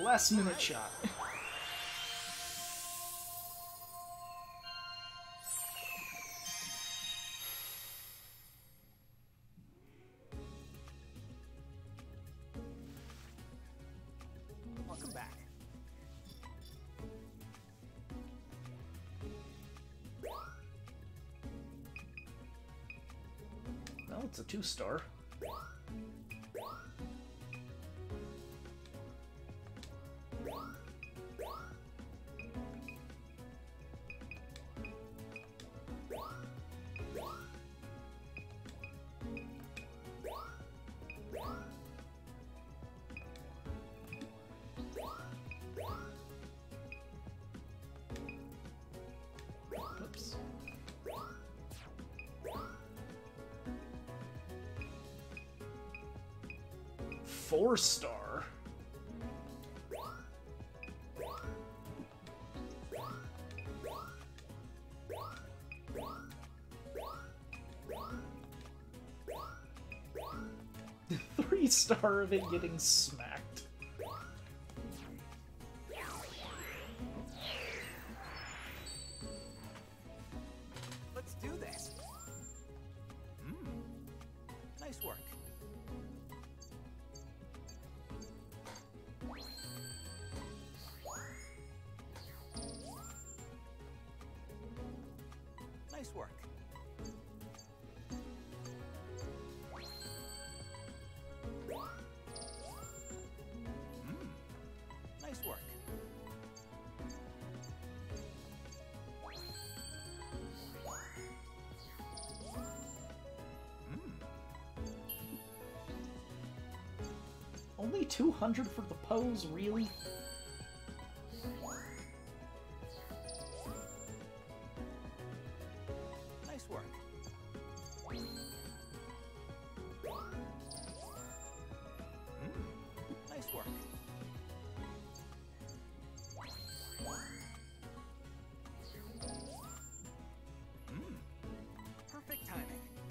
last minute shot. Welcome back. Well, it's a two star. Oops. Four star. Three star of it getting smacked. Let's do this. Hmm. Nice work. Nice work. Hmm. Nice work. Only two hundred for the pose, really? Nice work. Mm. Nice work. Mm. Perfect timing.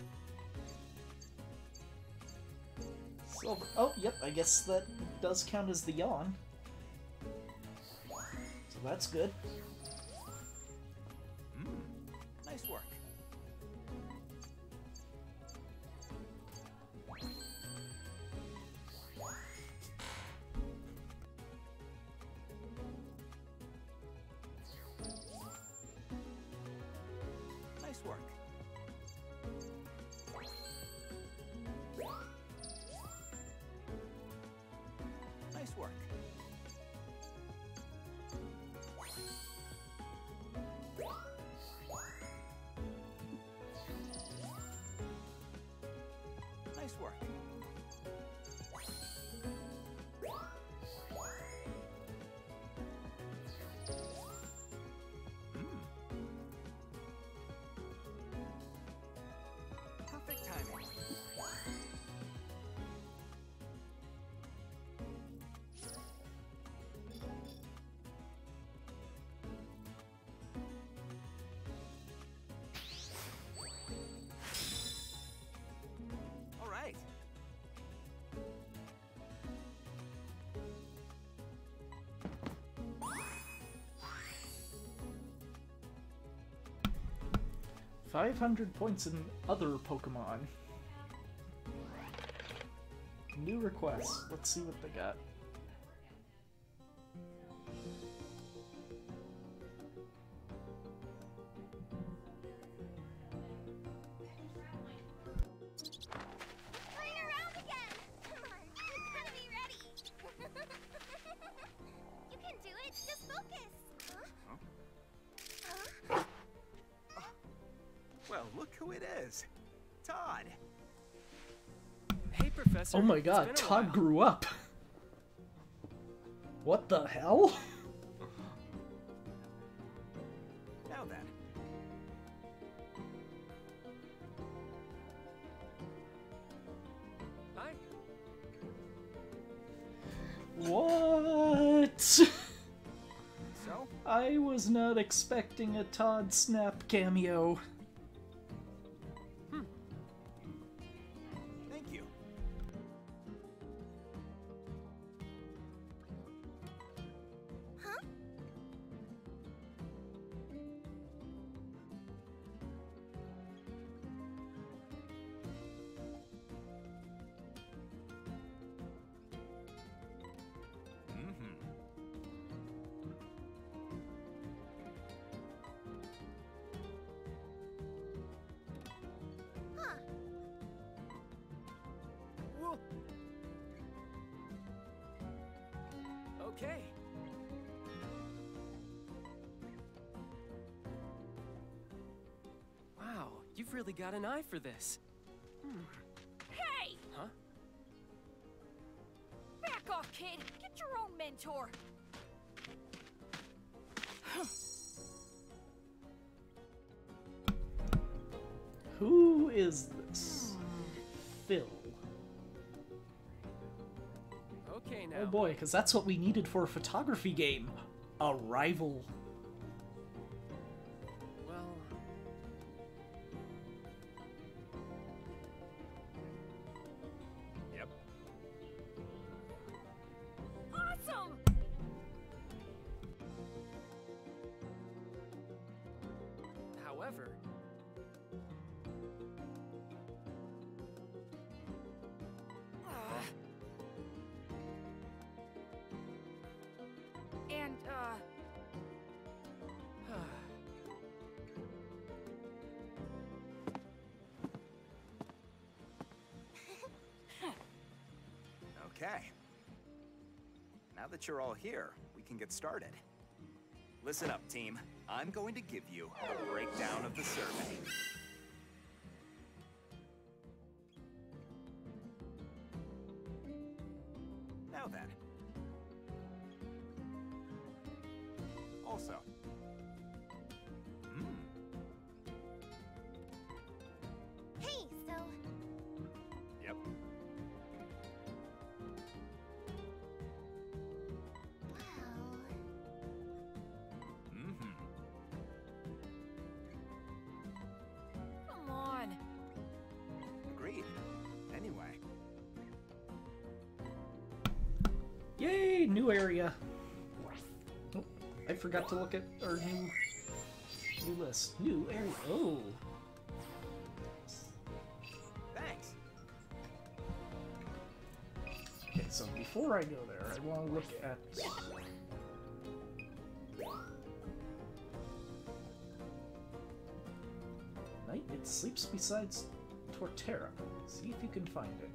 Silver. Oh, yep, I guess that does count as the yawn. So that's good. Mm. Nice work. Nice work. Nice work. Nice work. Mm. Perfect timing. All right. five hundred points in other Pokemon. New requests. Let's see what they got. Turn around again! Come on, you gotta be ready! You can do it, just focus! Huh? Huh? Well, look who it is. Todd. Hey, Professor. Oh my it's god, been a Todd while. grew up! What the hell? Now then. Hi. What? So, I was not expecting a Todd Snap cameo. thank you. you. Okay. Wow, you've really got an eye for this. Hey! Huh? Back off, kid! Get your own mentor! Who is this? Phil. Okay now. Oh boy, because that's what we needed for a photography game. A rival. Well... Yep. Awesome! However... Ugh. And, uh... Okay. Now that you're all here, we can get started. Listen up, team. I'm going to give you a breakdown of the survey. Now then. Also. Hmm. Hey, so Yep. wow. Mm-hmm. Come on. Agreed. Anyway. Yay, new area. Oh, I forgot to look at our new new list. New area. Oh. Thanks. Okay, so before I go there, I want to look at Night. It sleeps beside Torterra. See if you can find it.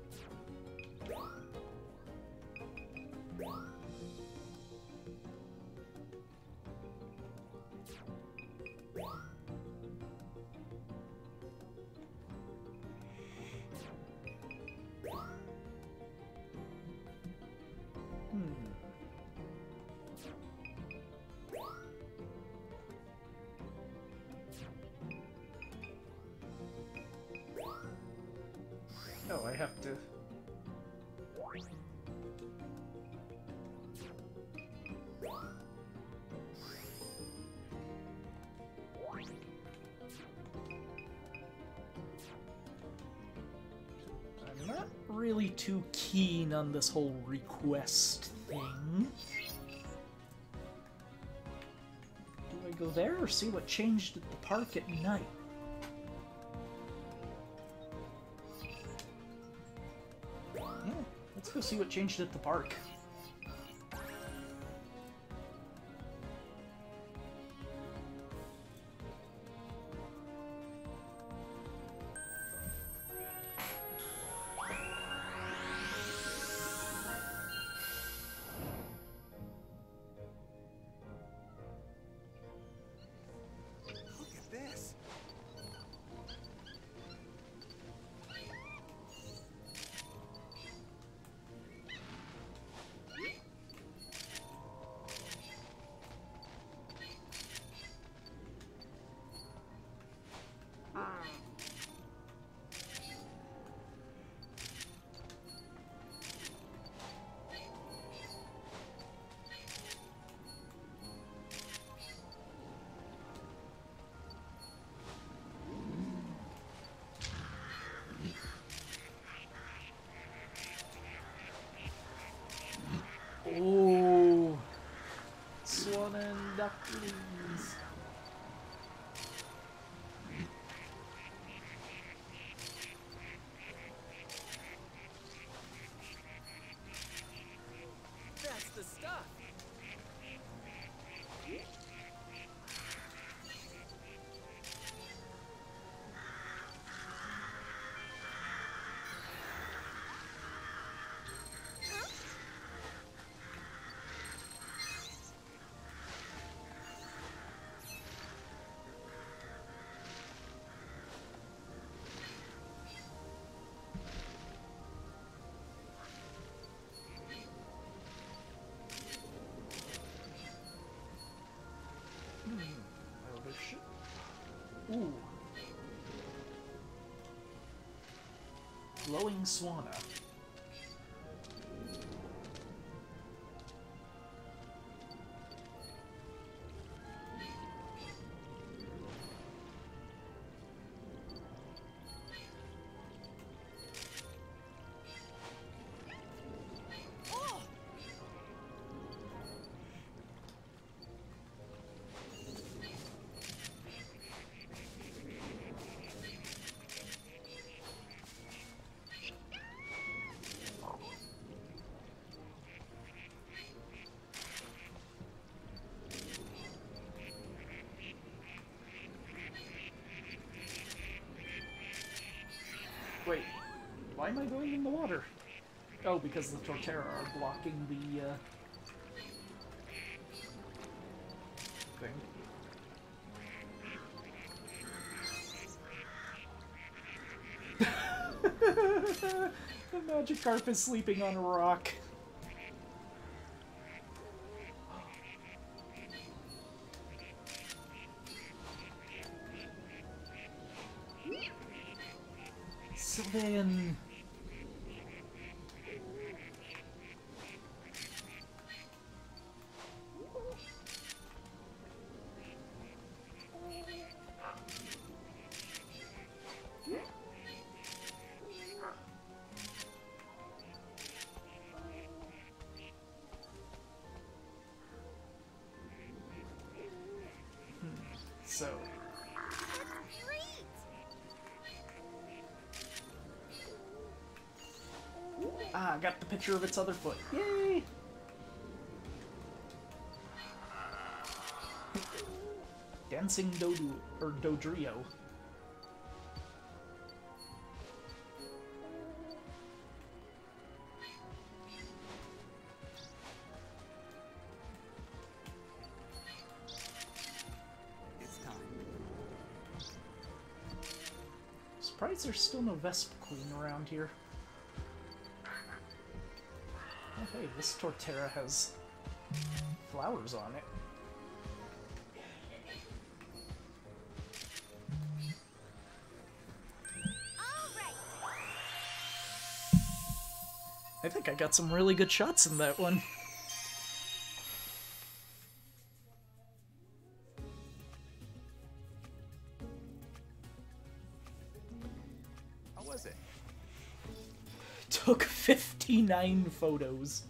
Hmm. Oh, I have to... I'm not really too keen on this whole request thing. Do I go there or see what changed at the park at night? Yeah, let's go see what changed at the park. Look at this. Oh, swan and ducklings. That's the stuff. glowing Swanna. Wait, why am I going in the water? Oh, because the Torterra are blocking the, uh... thing. The Magikarp is sleeping on a rock. Sylveon. So, Great! ah, got the picture of its other foot. Yay! Dancing Dodu or Dodrio. It's time. Surprised there's still no Vespiquen around here. Oh hey, this Torterra has flowers on it. Alright! I think I got some really good shots in that one. How was it? Took fifty-nine photos.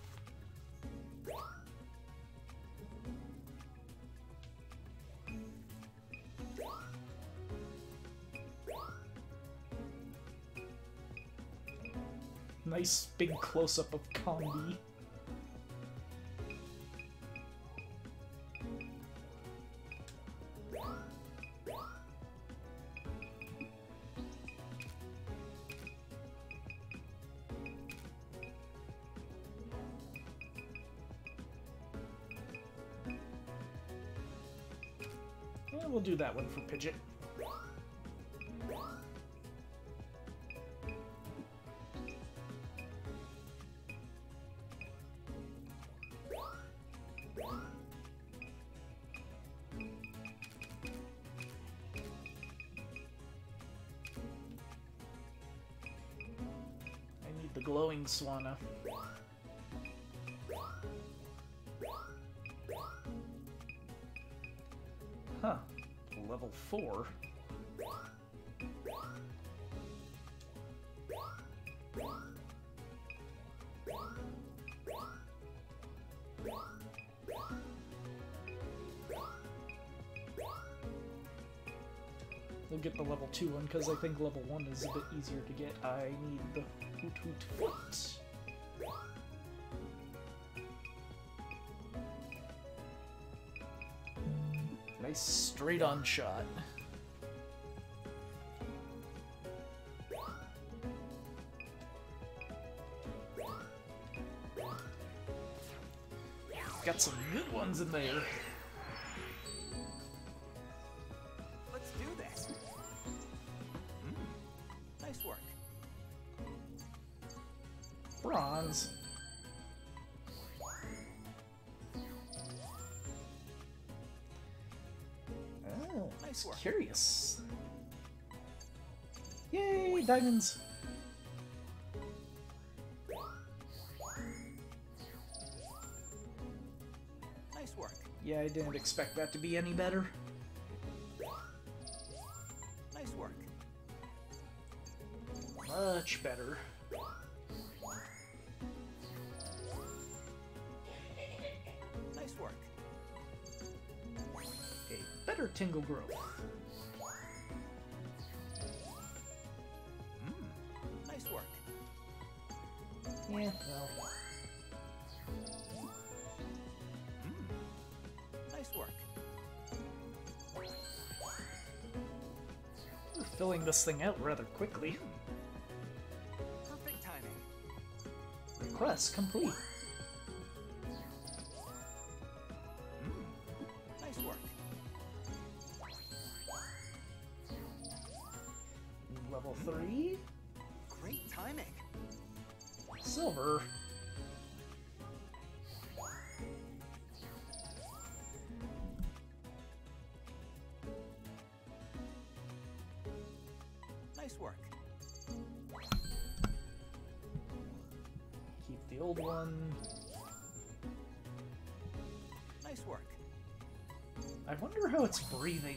Nice big close-up of Condi. Yeah, we'll do that one for Pidgeot. I need the glowing Swanna. Huh. Level four. We'll get the level two one because I think level one is a bit easier to get. I need the Hoot Hoot Foot. Nice straight on shot. Got some good ones in there. Let's do this. Mm. Nice work. Bronze. Oh, Nice work. curious. Yay, diamonds. Yeah, I didn't expect that to be any better. Nice work. Much better. Nice work. A better Tingle growth. Mm, nice work. Yeah, well. Mm, nice work. We're filling this thing out rather quickly. Perfect timing. Request complete. Mm, nice work. Level three. Great timing. Silver. Nice work. Keep the old one. Nice work. I wonder how it's breathing.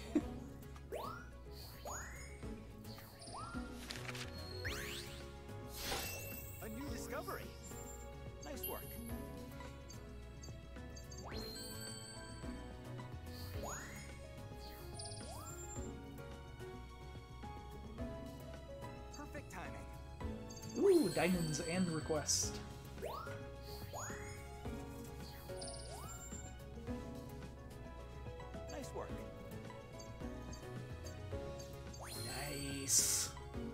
A new discovery. Nice work. Perfect timing. Ooh, diamonds and request. Nice work. Nice.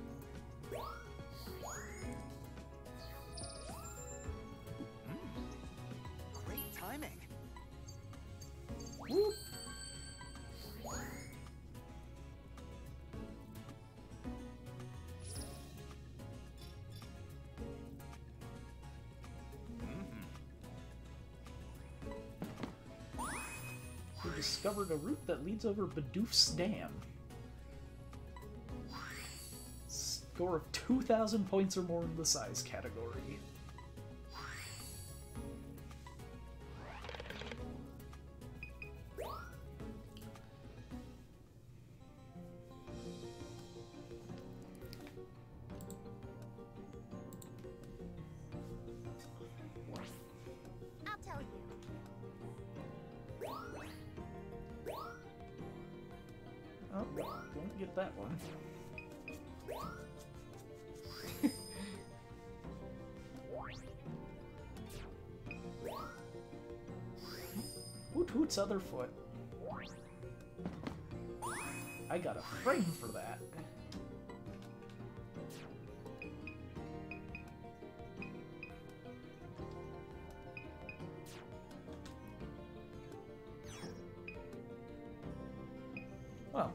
Mm, great timing. Whoop. We discovered a route that leads over Bidoof's Dam. Score of two thousand points or more in the size category. I'll tell you. Oh, don't get that one. Hoot Hoot's other foot. I got a frame for that. Well,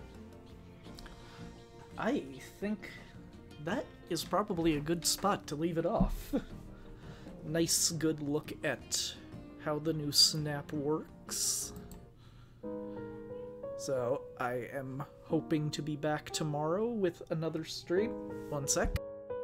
I think that is probably a good spot to leave it off. Nice, good look at how the new snap works. So, I am hoping to be back tomorrow with another stream. One sec.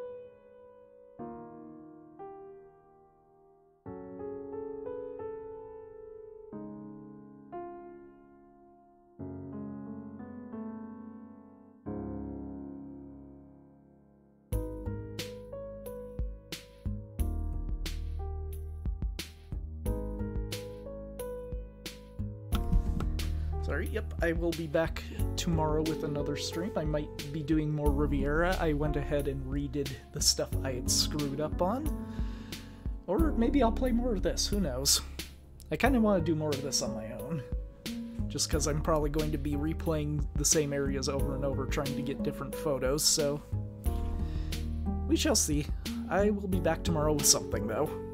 Sorry, yep, I will be back tomorrow with another stream. I might be doing more Riviera. I went ahead and redid the stuff I had screwed up on. Or maybe I'll play more of this, who knows. I kind of want to do more of this on my own. Just because I'm probably going to be replaying the same areas over and over, trying to get different photos, so... we shall see. I will be back tomorrow with something, though.